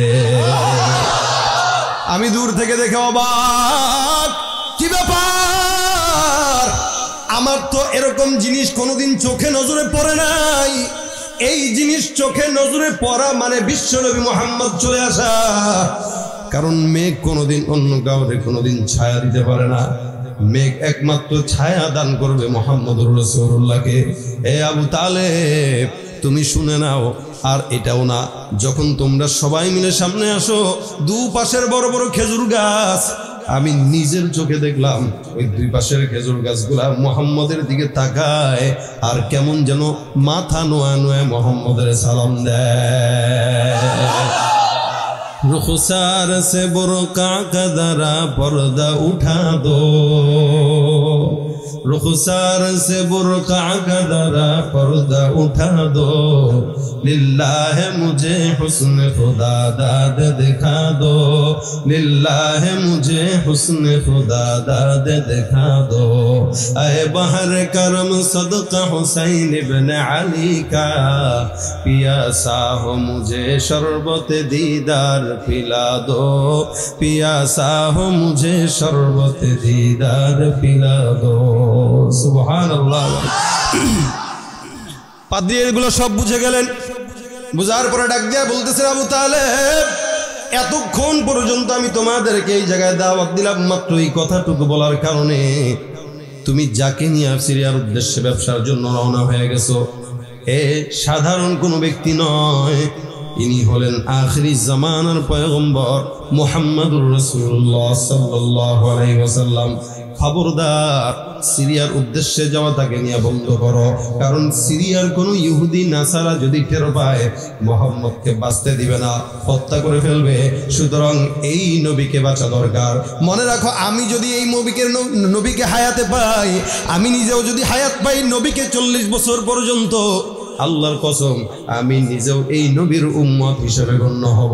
S1: আমি দূর থেকে দেখে অবাক, কি ব্যাপার, আমার তো এরকম জিনিস কোনোদিন চোখে নজরে পড়ে নাই। এই জিনিস চোখে নজরে পড়া মানে বিশ্বনবী মুহাম্মদ চলে আসা, কারণ মেঘ কোনোদিন অন্য কাউরে কোনোদিন ছায়া দিতে পারে না, মেঘ একমাত্র ছায়া দান করবে মুহাম্মদুর রাসূলুল্লাহকে। এ আবু তালেব তুমি শুনে নাও, আর এটাও না, যখন তোমরা সবাই মিলে সামনে আসো, দু পাশের বড় বড় খেজুর গাছ আমি নিজের চোখে দেখলাম, ওই দুই পাশের খেজুর গাছগুলা মুহাম্মদের দিকে তাকায় আর কেমন যেন মাথা নোয়া নোয়া মুহাম্মদের সালাম দেয়। रुखसार से बुरका का दरा पर्दा उठा दो, रुखसार से बुरका का दरा पर्दा उठा दो, लिल्लाह मुझे हुस्न खुदा दाद दिखा दो, लिल्लाह मुझे हुस्न खुदा दाद दिखा दो। ऐ बहर करम सदका हुसैन इब्न अली का, पियासा हो मुझे शरबत दीदार पिला दो, पियासा हो मुझे शरबत दीदार पिला दो। सुबहानाल्लाह। পাদ্রী এগুলো সব বুঝে গেলেন, বুঝার পরে ডাক দিয়া বলতেছেন, আবু তালেব এতক্ষণ পর্যন্ত আমি তোমাদেরকে এই জায়গায় দাওয়াত দিলাম মাত্র এই কথাটুকু বলার কারণে, তুমি যাকে নিয়ে সিরিয়ার উদ্দেশ্যে ব্যবসার জন্য রওনা হয়ে গেছো, এ সাধারণ কোনো ব্যক্তি নয়, ইনি হলেন আখিরি জামানার পয়গম্বর মুহাম্মদুর রাসূলুল্লাহ সাল্লাল্লাহু আলাইহি ওয়াসাল্লাম। খবরদার সিরিয়ার উদ্দেশ্যে যাওয়া তাকে নিয়ে বন্ধ করো, কারণ সিরিয়ার কোনো ইহুদি নাসারা যদি টের পায় মুহাম্মদকে বাঁচতে দিবে না, হত্যা করে ফেলবে। সুতরাং এই নবীকে বাঁচা দরকার। মনে রাখো, আমি যদি এই নবীকে নবীকে হায়াতে পাই, আমি নিজেও যদি হায়াত পাই নবীকে চল্লিশ বছর পর্যন্ত, আল্লাহর কসম আমি নিজেও এই নবীর উম্মত হিসেবে গণ্য হব।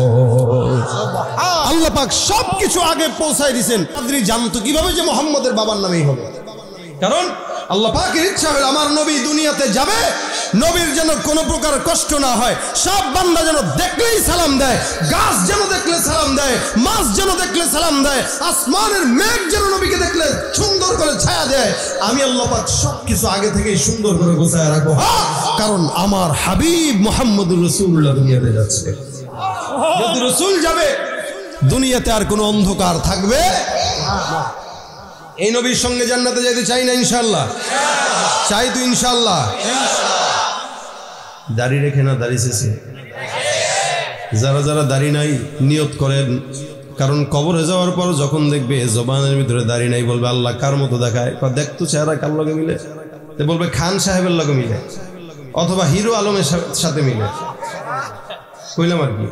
S1: আল্লাহ পাক সবকিছু আগে পৌঁছায় দিয়েছেন। পাদ্রী জানতো কিভাবে যে মুহাম্মদের বাবার নামেই হবে, কারণ আল্লাহ পাকের ইচ্ছা হলো আমার নবী দুনিয়াতে যাবে, নবীর যেন কোনো প্রকার কষ্ট না হয়, সব বান্দা যেন দেখলেই সালাম দেয়, গাছ যেন দেখলে সালাম দেয়, মাছ যেন দেখলে সালাম দেয়, আসমানের মেঘ যেন নবীকে দেখলে সুন্দর করে ছায়া দেয়। আমি আল্লাহ পাক সবকিছু আগে থেকেই সুন্দর করে গোছায় রাখবো, কারণ আমার হাবিব মুহাম্মদুর রাসূলুল্লাহ দুনিয়াতে যাচ্ছে। যদি রাসূল যাবে দুনিয়াতে আর কোনো অন্ধকার থাকবে না। এই নবীর সঙ্গে জান্নাতে যেতে চাই না ইনশাআল্লাহ? চাই তো ইনশাআল্লাহ। দাড়ি রেখে না দাড়ি শেষে, যারা যারা দাড়ি নাই নিয়ত করেন, কারণ কবরে যাওয়ার পর যখন দেখবে জবানের ভিতরে দাড়ি নাই, বলবে আল্লাহ কার মতো দেখায়, দেখতো চেহারা কার লগে মিলে, বলবে খান সাহেবের লগে মিলে, অথবা হিরো আলমের সাথে মিলে, কইলাম আর কি,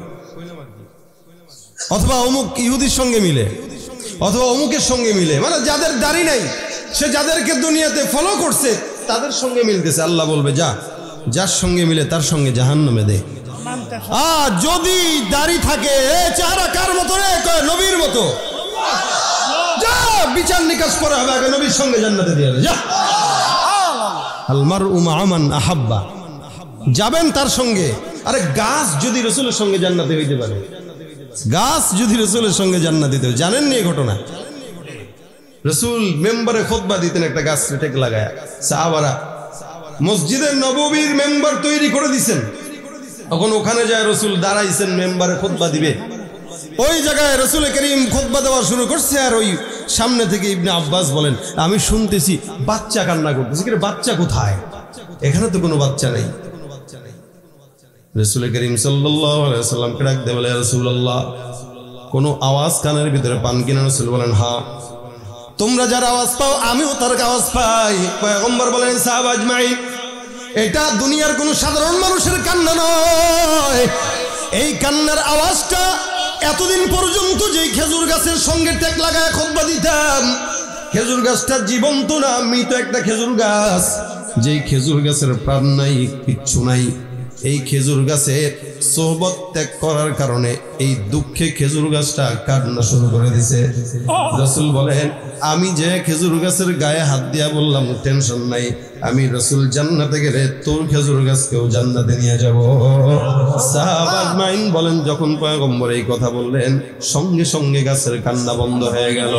S1: অথবা অমুক ইহুদির সঙ্গে মিলে, অথবা অমুকের সঙ্গে মিলে, মানে যাদের দাড়ি নাই সে যাদেরকে দুনিয়াতে ফলো করছে তাদের সঙ্গে মিলতেছে। আল্লাহ বলবে যা, যার সঙ্গে মিলে তার সঙ্গে জাহান্নামে দে। আর যদি দাড়ি থাকে, চেহারা কার মতো রে, নবীর মতো, যা বিচার নিকাশ করা হবে, আগে নবীর সঙ্গে জান্নাতে দিয়ে যা। আল মারউ মা মান আহাব্বা, যাবেন তার সঙ্গে। আরে গাছ যদি রাসূলের সঙ্গে জান্নাতে হইতে পারে, গাছ যদি রাসূলের সঙ্গে জান্নাত দিতে, জানেন নি এই ঘটনা? রাসূল মেম্বারে খুতবা দিতেন একটা গাছ টেক লাগায়া, সাহাবারা মসজিদের নববীর মেম্বার তৈরি করে দিয়েছেন, তখন ওখানে যায় রাসূল দাঁড়াইছেন, মেম্বারে খুতবা দিবে, ওই জায়গায় রাসূল করিম খুতবা দেওয়া শুরু করছে, আর ওই সামনে থেকে ইবনে আব্বাস বলেন আমি শুনতেছি বাচ্চা কান্না করতেছে। কিন্তু বাচ্চা কোথায়? এখানে তো কোনো বাচ্চা নেই। রাসূল করিম সাল্লাল্লাহু আলাইহি ওয়াসাল্লামকে ডাক দিয়ে বলে, রাসূলুল্লাহ, কোনো আওয়াজ কানের ভিতরে পান কিনা? রাসূল বলেন, হ্যাঁ। তোমরা যার আওয়াজ পাও আমিও তার আওয়াজ পাই। পয়গম্বর বলেন, সাহাবা আজমাইন, এটা দুনিয়ার কোনো সাধারণ মানুষের কান্না নয়। এই কান্নার আওয়াজটা এতদিন পর্যন্ত যেই খেজুর গাছের সঙ্গে টেক লাগায় খুতবা দিতাম, খেজুর গাছটা জীবন্ত না, মৃত একটা খেজুর গাছ। যেই খেজুর গাছের প্রাণ নাই, কিচ্ছু নাই, এই খেজুর গাছের সোহবত ত্যাগ করার কারণে এই দুঃখে খেজুর গাছটা কান্না শুরু করে দিছে। রাসূল বলেন, আমি যে খেজুর গাছের গায়ে হাত দিয়া বললাম টেনশন নাই, আমি রাসূল জান্নাতে গেলে তোর খেজুর গাছকেও জান্নাতে নিয়ে যাব। সাহাবা আজমাইন বলেন, যখন পয়গম্বর এই কথা বললেন, সঙ্গে সঙ্গে গাছের কান্না বন্ধ হয়ে গেল।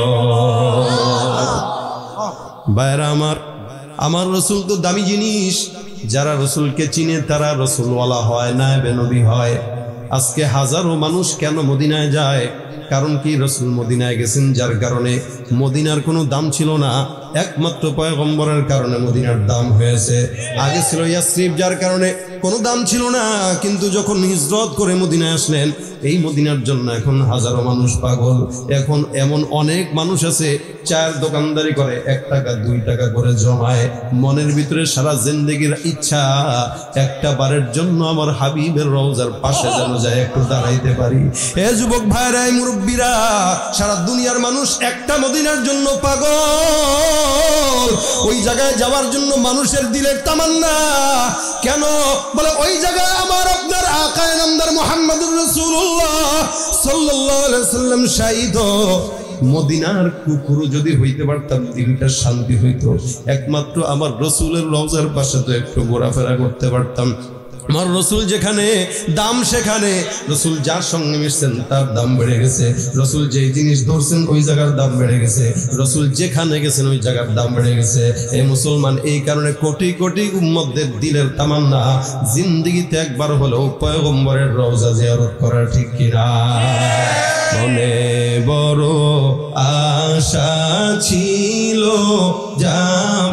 S1: ভাইরা আমার, আমার রাসূল তো দামি জিনিস। যারা রসুলকে চিনে তারা রসুলওয়ালা হয়, নায়েবে নবী হয়। আজকে হাজারো মানুষ কেন মদিনায় যায়? কারণ কি? রসুল মদিনায় গেছেন, যার কারণে মদিনার কোনো দাম ছিল না, একমাত্র পয়গম্বরের কারণে মদিনার দাম হয়েছে। আগে ছিল ইয়াসরিব, যার কারণে কোনো দাম ছিল না, কিন্তু যখন হিজরত করে মদিনায় আসলেন, এই মদিনার জন্য এখন হাজারো মানুষ পাগল। এখন এমন অনেক মানুষ আছে চায়ের দোকানদারি করে, এক টাকা দুই টাকা করে জমায়, মনের ভিতরে সারা জিন্দেগির ইচ্ছা একটা বারের জন্য আমার হাবিবের রওজার পাশে যেন যায় একটু দাঁড়াইতে পারি। এ যুবক ভাইরা, এই মুরব্বীরা, সারা দুনিয়ার মানুষ একটা মদিনার জন্য পাগল। ওই জায়গায় যাওয়ার জন্য মানুষের দিলের তামান্না। কেন? বলে ওই জায়গায় আমার আপনার আকায়ে নামদার মুহাম্মদুর রাসূলুল্লাহ সাল্লাল্লাহু আলাইহি ওয়াসাল্লাম শাহীদ। মদিনার কুকুর যদি হইতে পারতাম, দিলটা শান্তি হইতো। একমাত্র আমার রসুলের রওজার পাশে তো একটু ঘোরাফেরা করতে পারতাম। আমার রসুল যেখানে দাম সেখানে, রসুল যার সঙ্গে মিশছেন তার দাম বেড়ে গেছে। রসুল যেই জিনিস ধরছেন ওই জায়গার দাম বেড়ে গেছে। রসুল যেখানে গেছেন ওই জায়গার দাম বেড়ে গেছে। এই মুসলমান, এই কারণে কোটি কোটি উম্মতদের দিলের তামান্না জিন্দেগিতে একবার হলেও পয়গম্বরের রওজা জিয়ারত করা, ঠিক কিনা? মনে বড় আশা ছিল যাব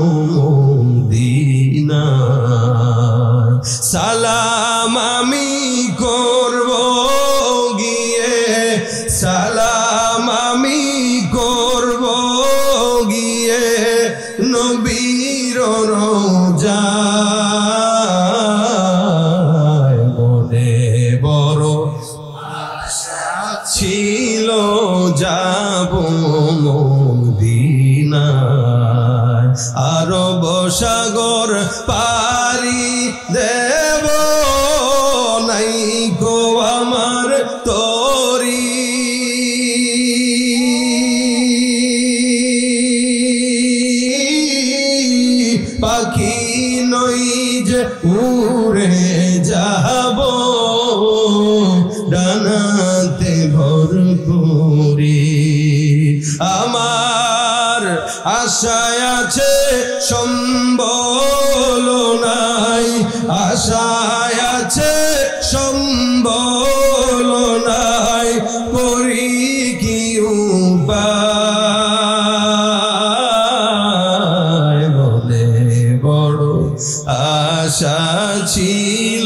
S1: মদিনা, সালাম আমি করব গিয়ে, সালাম আমি করব গিয়ে নবীর রওজায়। মনে বড় আশা ছিল যাব মদিনায়, আরব সাগর পারি দেব নাই গো আমার তরি, পাখি নই যে উড়ে যাব ডানাতে ভর করি। আমার আশায় আছে সম্বল নাই, আশায় আছে সম্বল নাই, করি কি উপায়? মনে বড় আশা ছিল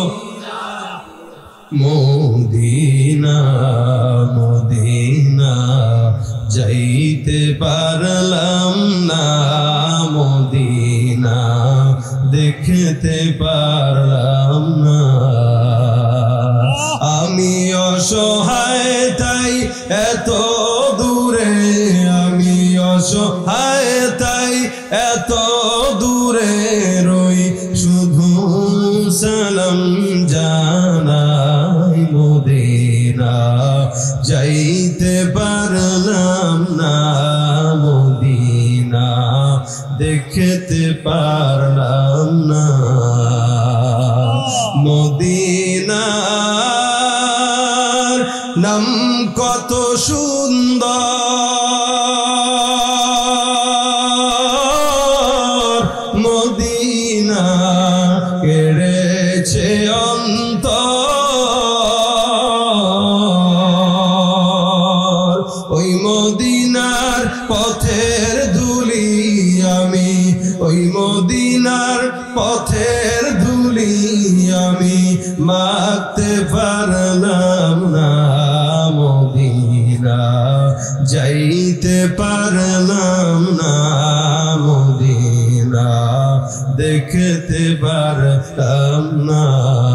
S1: মদিনা, মদিনা যাইতে পারলাম না, মদিনা দেখতে পারলাম না। আমি অসহায় তাই এত দূরে, আমি অসহায় তাই এত দূরে রই, শুধু সালাম জানাই মদিনা যাইতে পারলাম না, মদিনা দেখতে পারলাম না। মদিনার নাম কত সুন্দর, মদিনা কেড়েছে অন্তর। ওই মদিনার পথের ধুলি আমি, ওই মদিনার পথের ধুলি আমি মাখতে পারলাম না মদিনা, যাইতে পারলাম না মদিনা, দেখতে পারলাম না।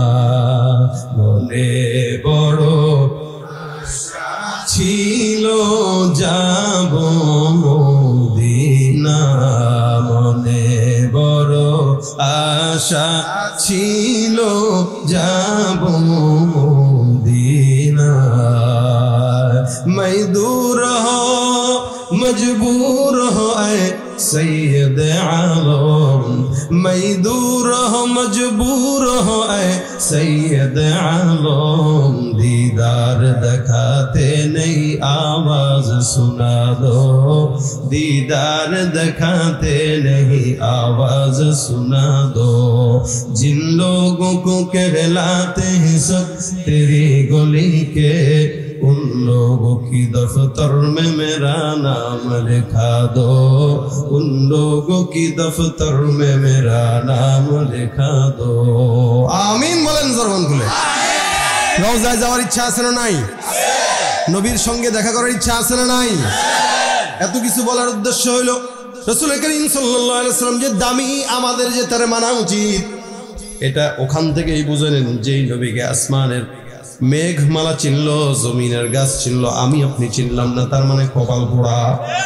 S1: মনে বড় ছিল যাব মদিনা, মনে বড় আশা ছিল যাব মদিনা। मैं दूर हो मजबूर हो ऐ सैयद आलम, मैं दूर हो मजबूर हो ऐ सैयद आलम, दीदार दिखाते नहीं आवाज सुना दो, दीदार दिखाते नहीं आवाज सुना दो। जिन लोगों को कहलाते हैं सब तेरी गली के, उन लोगों की दफ्तर में मेरा नाम लिखा दो, उन लोगों की दफ्तर में मेरा नाम लिखा दो। आमीन বলেন জবান খুলে। রওজায় যাওয়ার ইচ্ছা আছে না নাই? নবীর সঙ্গে দেখা করার ইচ্ছা আছে না নাই? এত কিছু বলার উদ্দেশ্য হইল রাসূল করিম সাল্লাল্লাহু আলাইহি ওয়াসাল্লাম যে দামি, আমাদের যে তারে মানা উচিত, এটা ওখান থেকেই বুঝে নেন। যেই নবীকে আসমানের মেঘমালা চিনল, জমিনের গাছ চিনল, আমি আপনি চিনলাম না, তার মানে কপাল পোড়া।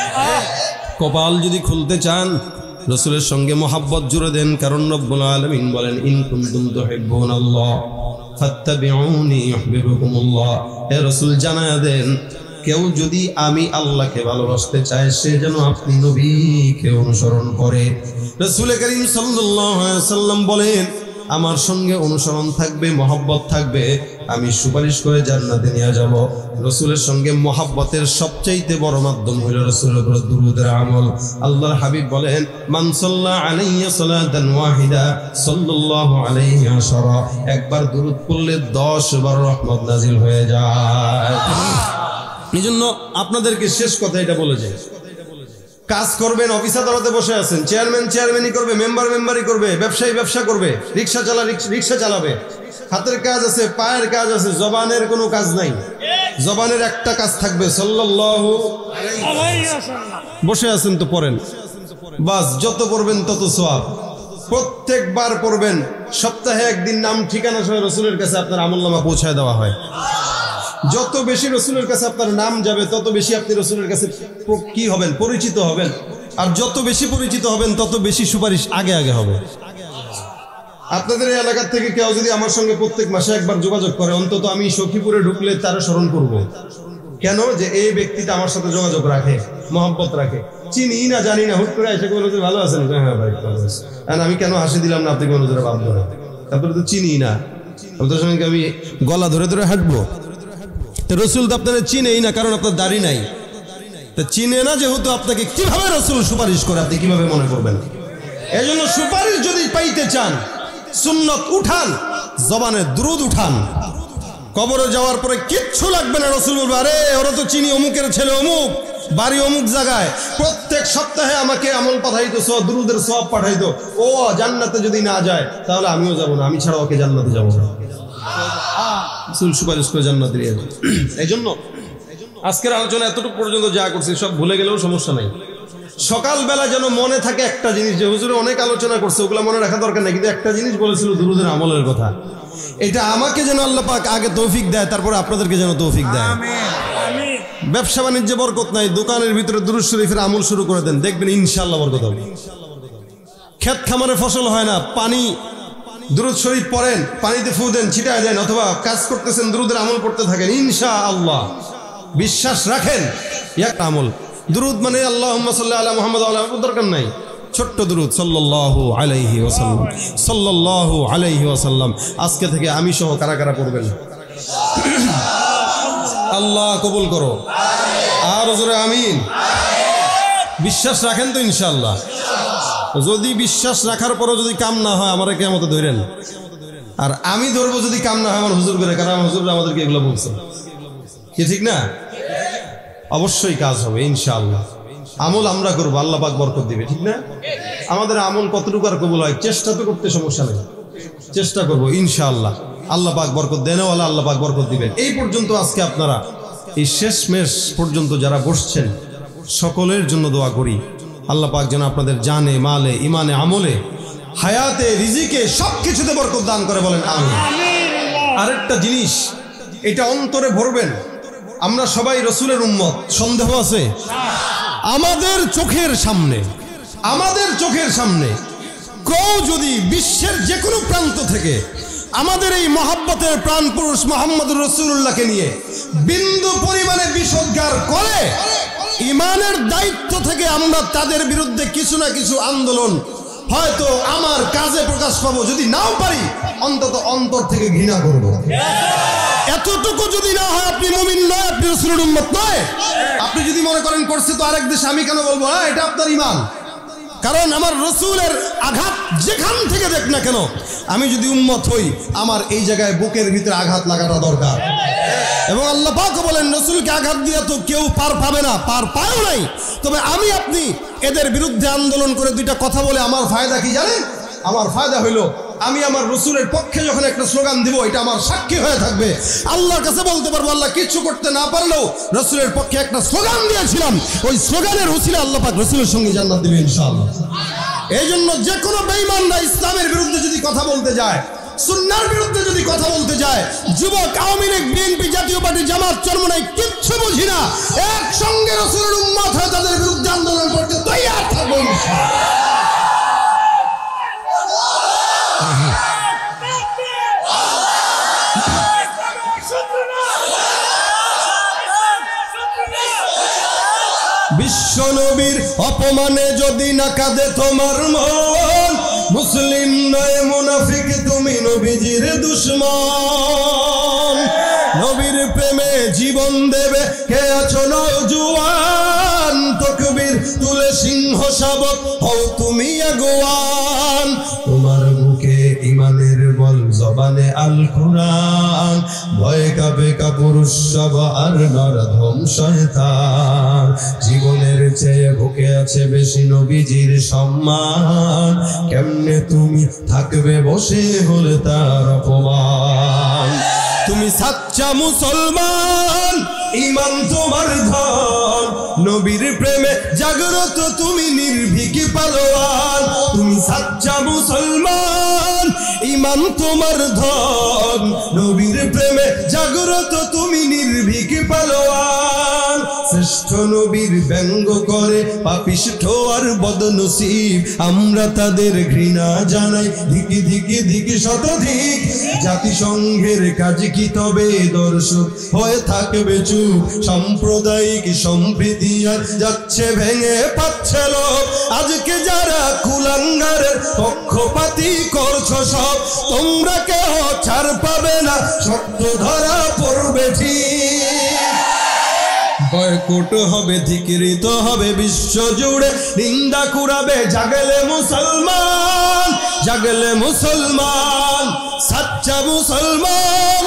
S1: কপাল যদি খুলতে চান রাসূলের সঙ্গে মোহাব্বত জুড়ে দেন, কারণ রব্বুল আলামিন বলেন ইন কুনতুম তুহিব্বুনাল্লাহ ফাত্তাবিউনি ইউহিব্বুকুমুল্লাহ। হে রাসূল জানায়া দেন, কেউ যদি আমি আল্লাহকে ভালোবাসতে চায় সে যেন আপনি নবীকে অনুসরণ করে। রাসূল করিম সাল্লাল্লাহু আলাইহি ওয়াসাল্লাম বলেন আমার সঙ্গে অনুসরণ থাকবে, মহব্বত থাকবে, আমি সুপারিশ করে জান্নাতে নিয়ে যাব। রাসূলের সঙ্গে মহব্বতের সবচাইতে বড় মাধ্যম হলো রাসূলের উপর দুরূদের আমল। আল্লাহর হাবিব বলেন মান সাল্লা আলাইহি সালাতান ওয়াহিদা সাল্লাল্লাহু আলাইহি আশরা, একবার দুরূদ পড়লে দশ বার রহমত নাজিল হয়ে যায়। এজন্য আপনাদেরকে শেষ কথা এটা বলে যাই, কাজ করবেন, অফিস আদালতে বসে আছেন, চেয়ারম্যান চেয়ারম্যানই করবে, মেম্বার মেম্বারই করবে, ব্যবসায়ী ব্যবসা করবে, রিক্সা চালা রিক্সা চালাবে, হাতের কাজ আছে, পায়ের কাজ আছে, জবানের কোনো কাজ নাই। জবানের একটা কাজ থাকবে সাল্লাল্লাহু আলাইহি ওয়াসাল্লাম। বসে আছেন তো পড়েন, বাস যত পড়বেন তত সওয়াব। প্রত্যেকবার পড়বেন, সপ্তাহে একদিন নাম ঠিকানা সহ রাসূলের কাছে আপনার আমলনামা পৌঁছায় দেওয়া হয়। যত বেশি রাসূলের কাছে আপনার নাম যাবে তত বেশি আপনি রাসূলের কাছে কি হবেন, পরিচিত হবেন। আর যত বেশি পরিচিত হবেন তত বেশি সুপারিশ আগে আগে হবে। আপনাদের এই এলাকা থেকে কেউ যদি আমার সঙ্গে প্রত্যেক মাসে একবার যোগাযোগ করে, অন্তত আমি সখীপুরে ঢুকলে তারা স্মরণ করব। কেন? যে এই ব্যক্তিটা আমার সাথে যোগাযোগ রাখে, মহব্বত রাখে, চিনি না জানি না, হুট করে এসে বলে যে ভালো আছেন, হ্যাঁ ভাই ভালো আছে, আমি কেন হাসি দিলাম না আপনাকে অনুযায়ী ভাববো না, তারপরে তো চিনি না, আপনার সঙ্গে আমি গলা ধরে ধরে হাঁটবো। রসুল তো আপনারা চিনেই না, কারণ আপনার দাড়ি নাই। তা চিনে না যেহেতু আপনাকে কিভাবে রসুল সুপারিশ করে আপনি কিভাবে মনে করবেন? এই জন্য সুপারিশ যদি পাইতে চান সুন্নত উঠান, জবানে দুরূদ উঠান। কবরে যাওয়ার পরে কিচ্ছু লাগবে না, রসুল বলবে আরে ওরা তো চিনি, অমুকের ছেলে অমুক, বাড়ি অমুক জায়গায়, প্রত্যেক সপ্তাহে আমাকে আমল পাঠাইতো, দুরূদের সওয়াব পাঠাইতো। ও জান্নাতে যদি না যায় তাহলে আমিও যাব না, আমি ছাড়া ওকে জান্নাতে যাব না। রাসূল সুপারিশ করে জান্নাতে নিয়ে যাবে। এই জন্য আজকের আলোচনা এতটুকু পর্যন্ত যা করছি সব ভুলে গেলেও সমস্যা নাই। সকালবেলা যেন মনে থাকে একটা জিনিস, যে হুজুরে অনেক আলোচনা করছে, ওগুলো মনে রাখা দরকার নাই, কিন্তু একটা জিনিস বলেছিল দুরূদের আমলের কথা। এটা আমাকে যেন আল্লাহ পাক আগে তৌফিক দেয়, তারপরে আপনাদেরকে যেন তৌফিক দেয়। ব্যবসা বাণিজ্যে বরকত নাই, দোকানের ভিতরে দুরূদ শরীফের আমল শুরু করে দেন, দেখবেন ইনশাআল্লাহ বরকত হবে। ক্ষেত খামারে ফসল হয় না, পানি দুরূদ শরীফ পড়েন, পানিতে ফু দেন, ছিটায় দেন, অথবা কাজ করতেছেন দুরূদের আমল পড়তে থাকেন, ইনশাআল্লাহ বিশ্বাস রাখেন এক আমল। দুরূদ মানে আল্লাহুম্মা সাল্লি আলা মুহাম্মাদ ওয়া আলা মুহাম্মাদ দরকার নাই, ছোট্ট দুরূদ সাল্লাল্লাহু আলাইহি ওয়াসাল্লাম, সাল্লাল্লাহু আলাইহি ওয়াসাল্লাম। আজকে থেকে আমি সহ কারা কারা পড়বেন? আল্লাহ কবুল করো, আর জোরে আমিন। বিশ্বাস রাখেন তো ইনশাআল্লাহ? যদি বিশ্বাস রাখার পরও যদি কাম না হয় আমারে কিয়ামতে ধরেন, আর আমি ধরবো যদি কাম না হয় আমার হুজুর করে, কারণ হুজুর আমাদেরকে এগুলো বলছে, কি ঠিক না? অবশ্যই কাজ হবে ইনশাআল্লাহ। আমল আমরা করবো, আল্লাহ পাক বরকত দিবে, ঠিক না? আমাদের আমল কতটুকু আর কবুল হয় চেষ্টা তো করতে সমস্যা নেই, চেষ্টা করবো ইনশাআল্লাহ। আল্লাহ পাক বরকত দেন, ওয়ালা আল্লাহ পাক বরকত দিবেন। এই পর্যন্ত আজকে আপনারা এই শেষমেশ পর্যন্ত যারা বসছেন সকলের জন্য দোয়া করি, আল্লাহ পাক যেন আপনাদের জানে, মালে, ইমানে, আমলে, হায়াতে, রিজিকে সব কিছুতে বরকত দান করে, বলেন আমিন। আরেকটা জিনিস এটা অন্তরে ভরবেন, আমরা সবাই রসুলের উম্মত, সন্দেহ আছে? আমাদের চোখের সামনে আমাদের চোখের সামনে কেউ যদি বিশ্বের যে কোনো প্রান্ত থেকে আমাদের এই মহাব্বতের প্রাণ পুরুষ মুহাম্মদুর রাসূলুল্লাহকে নিয়ে বিন্দু পরিমাণে বিষোদ্গার করে, ইমানের দায়িত্ব থেকে আমরা তাদের বিরুদ্ধে কিছু না কিছু আন্দোলন হয়তো আমার কাজে প্রকাশ পাবো, যদি নাও পারি অন্তত অন্তর থেকে ঘৃণা করব। এতটুকু যদি না হয় আপনি মুমিন নয়, আপনি রাসূলের উম্মত নয়। আপনি যদি মনে করেন করছে তো আরেক দেশে, আমি কেন বলবো না এটা আপনার ইমান? কারণ আমার রসুলের আঘাত যেখান থেকে দেখ না কেন, আমি যদি উম্মত হই আমার এই জায়গায় বুকের ভিতরে আঘাত লাগাটা দরকার। এবং আল্লাহ পাক বলেন রসুলকে আঘাত দিয়ে তো কেউ পার পাবে না, পার পায়ও নাই। তবে আমি আপনি এদের বিরুদ্ধে আন্দোলন করে দুইটা কথা বলে আমার ফায়দা কি জানেন? আমার ফায়দা হইলো আমি আমার রসুলের পক্ষে যখন একটা স্লোগান দিব, এটা আমার সাক্ষী হয়ে থাকবে। আল্লাহর কাছে বলতে পারবো আল্লাহ কিচ্ছু করতে না পারলেও রসুলের পক্ষে একটা স্লোগান দিয়েছিলাম, ওই স্লোগানের উসিলা আল্লাহ পাক রসুলের সঙ্গে জান্নাত দিবে ইনশাআল্লাহ। এই জন্য যে কোনো বেঈমানরা ইসলামের বিরুদ্ধে যদি কথা বলতে যায়, সুন্নাহর বিরুদ্ধে যদি কথা বলতে যায়, যুবক, আওয়ামী লীগ, বিএনপি, জাতীয় পার্টি, জামাত, চরমনাই কিচ্ছু বুঝি না, একসঙ্গে রসুলের উম্মত হয়ে তাদের বিরুদ্ধে আন্দোলন করতে তৈয়ার থাকবো ইনশাআল্লাহ। বিশ্ব নবীর অপমানে যদি না কাঁদে তোমার মন, মুসলিম নয় মুনাফিক তুমি নবীজির দুশমন। নবীর প্রেমে জীবন দেবে কে আছো নওজোয়ান, তাকবীর তুলে সিংহ শাবক হও তুমি আগুয়ান। তোমার বুকে ইমানের বল, জবানে আল কুরআন, ভয় কাঁপে কাপুরুষ সব আর নরধম শয়তান। জীবনের চেয়ে বুকে আছে বেশি নবীজির সম্মান, কেমনে তুমি থাকবে বসে হলে তার অপমান। তুমি সাচ্চা মুসলমান, ইমান তোমার ধন, নবীর প্রেমে জাগ্রত তুমি নির্ভীক পালোয়ান। তুমি সাচ্চা মুসলমান, ইমান তোমার ধন, নবীর প্রেমে জাগ্রত তুমি নির্ভীক পালোয়ান। শ্রেষ্ঠ নবীর ব্যঙ্গ করে পাপিষ্ঠ আর বদনসিব, আমরা তাদের ঘৃণা জানাই ধিকি ধিকি ধিকি শতধিক। জাতিসংঘের কাজ কি তবে দর্শক হয়ে থাকবে চুপ, সাম্প্রদায়িক সম্প্রীতি আর যাচ্ছে ভেঙে পাচ্ছে লোক। আজকে যারা কুলাঙ্গারের পক্ষপাতী করছো সব, তোমরা কেউ ছাড় পাবে না, সত্য ধরা পড়বে ঠিক। বয়কট হবে, ধিক্কৃত হবে বিশ্ব জুড়ে, নিন্দা কুড়াবে জাগলে মুসলমান, জাগলে মুসলমান, সাচ্চা মুসলমান।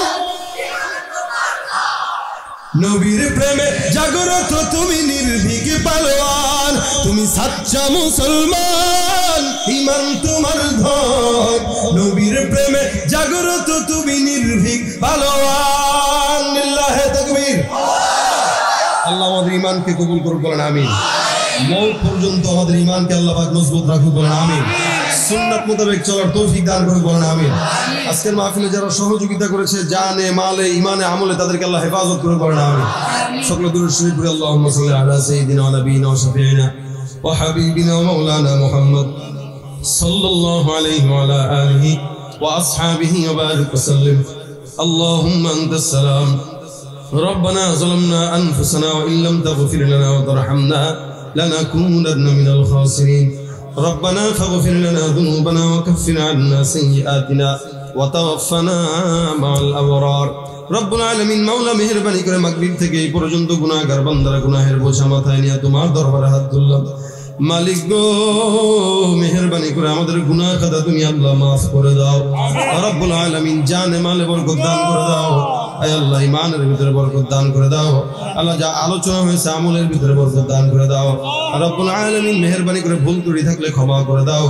S1: নবীর প্রেমে জাগ্রত তুমি নির্ভীক পালোয়ান, তুমি সাচ্চা মুসলমান, ইমান তোমার ধন, নবীর প্রেমে জাগ্রত তুমি নির্ভীক পালোয়ান। লিল্লাহে তাকবীর। আল্লাহ আমাদের ইমানকে কবুল করুক, বলেন আমিন। মওত পর্যন্ত আমাদের ইমানকে আল্লাহ পাক মজবুত রাখুক, বলেন আমিন। সুন্নাত মোতাবেক চলার তৌফিক দান করুক, বলেন আমিন। আজকের মাহফিলে যারা সহযোগিতা করেছে জানে, মালে, ইমানে, আমলে, তাদেরকে আল্লাহ হেফাজত করুক, বলেন আমিন। সকলে দুরূদ শরীফ পড়ে আল্লাহুম্মা সাল্লি আলা সাইয়্যিদিনা ওয়া নাবিয়িনা ওয়া শাফিঈনা ওয়া হাবিবিনা ওয়া মাওলানা মুহাম্মদ সাল্লাল্লাহু আলাইহি ওয়া আলা আলিহি ওয়া আসহাবিহি ওয়া বারিক ওয়া সাল্লিম। আল্লাহুম্মা আনতাস সালাম ربنا ظلمنا أنفسنا وإن لم تغفر لنا وترحمنا لنكونن من الخاسرين ربنا فاغفر لنا ذنوبنا وكفر عنا سيئاتنا وتوفنا مع الأبرار رب العالمين مولا মেহেরবানি করে মাগরিব থেকে এই পর্যন্ত গুনাহগার বান্দারা গুনাহের বোঝা মাথায় নিয়ে তোমার দরবারে হাত তুললাম। মালিক গো, মেহেরবানি করে আমাদের গুনাহ খাতা তুমি আল্লাহ মাফ করে দাও। রব্বুল আলামিন জানে মালে বরকত দান করে দাও। আয় আল্লাহ ইমানের ভিতরে বরকত দান করে দাও। আল্লাহ যা আলোচনা হয়েছে আমলের ভিতরে বরকত দান করে দাও। রব্বুল আলামিন মেহেরবানি করে ভুল ত্রুটি থাকলে ক্ষমা করে দাও।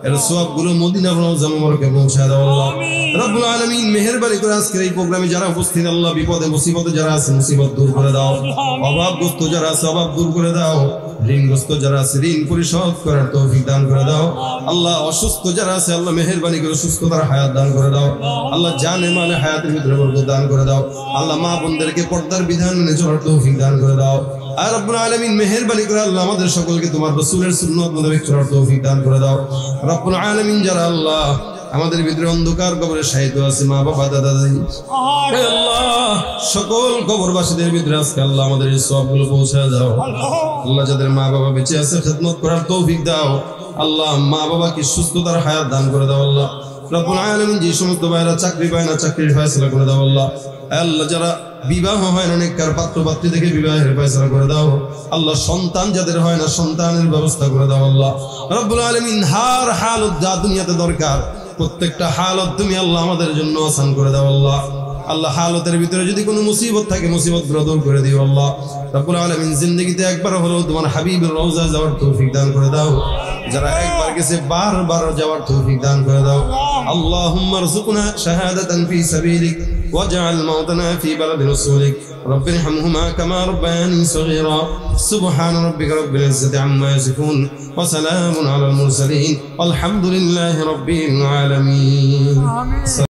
S1: এর সওয়াবগুলো মদিনা রওজা মুবারকে পৌঁছে দাও আল্লাহ রব্বুল আলামিন মেহেরবানি করে আজকের এই প্রোগ্রামে যারা উপস্থিত আল্লাহ বিপদে মুসিবতে যারা আছে মুসিবত দূর করে দাও অভাবগ্রস্ত যারা আছে অভাব দূর করে দাও ঋণগ্রস্ত যারা আছে ঋণ পরিশোধ করার তৌফিক দান করে দাও আল্লাহ অসুস্থ যারা আছে আল্লাহ মেহেরবানি করে সুস্থতার হায়াত দান করে দাও আল্লাহ জানে মানে হায়াতের ভিতরে বরকত দান করে দাও আল্লাহ মা বোনদেরকে পর্দার বিধান মেনে চলার তৌফিক দান করে দাও আর রব্বুল আলামিন মেহেরবানি করে আল্লাহ আমাদের সকলকে তোমার রাসূলের সুন্নাত মোতাবেক চলার তৌফিক দান করে দাও রব্বুল আলামিন যারা আল্লাহ আমাদের ভিতরে অন্ধকার কবরে শায়িত আছে মা বাবা দাদা দাদি আল্লাহ সকল কবরবাসীদের ভিতরে আজকে আল্লাহ আমাদের এই সওয়াবগুলো পৌঁছে দাও আল্লাহ যাদের মা বাবা বেঁচে আছে খিদমত করার তৌফিক দাও আল্লাহ মা বাবাকে সুস্থতার হায়াত দান করে দাও আল্লাহ রব্বুল আলামিন যে সমস্ত ভাইরা চাকরি পায় না চাকরির ফয়সালা করে দাও আল্লাহ আল্লাহ যারা বিবাহ হয় না নেককার পাত্র পাত্রী থেকে বিবাহের ফয়সালা করে দাও আল্লাহ সন্তান যাদের হয় না সন্তানের ব্যবস্থা করে দাও আল্লাহ রব্বুল আলামিন হার হালত যা দুনিয়াতে দরকার প্রত্যেকটা হালত তুমি আল্লাহ আমাদের জন্য আসান করে দাও আল্লাহ আল্লাহ হালতের ভিতরে যদি কোনো মুসিবত থাকে মুসিবত দূর করে দিও আল্লাহ রব্বুল আলামিন জিন্দেগিতে একবার হলো তোমার হাবিবের রওজা যাওয়ার তৌফিক দান করে দাও যারা একবার গেছে বারবার যাওয়ার তৌফিক দান করে দাও আল্লাহুম্মা রযুকনা শাহাদাতান ফি সাবিলিক ওয়াজআল মাউতানা ফি বালাদি রাসূলিক রব্বির হামহুমা কামা রাব্বায়ানি সগীরা সুবহান রাব্বিকা রাব্বিল ইজ্জাতি আম্মা ইয়াসিফুন ওয়া সালামুন আলাল মুরসালিন আলহামদুলিল্লাহি রাব্বিল আলামিন।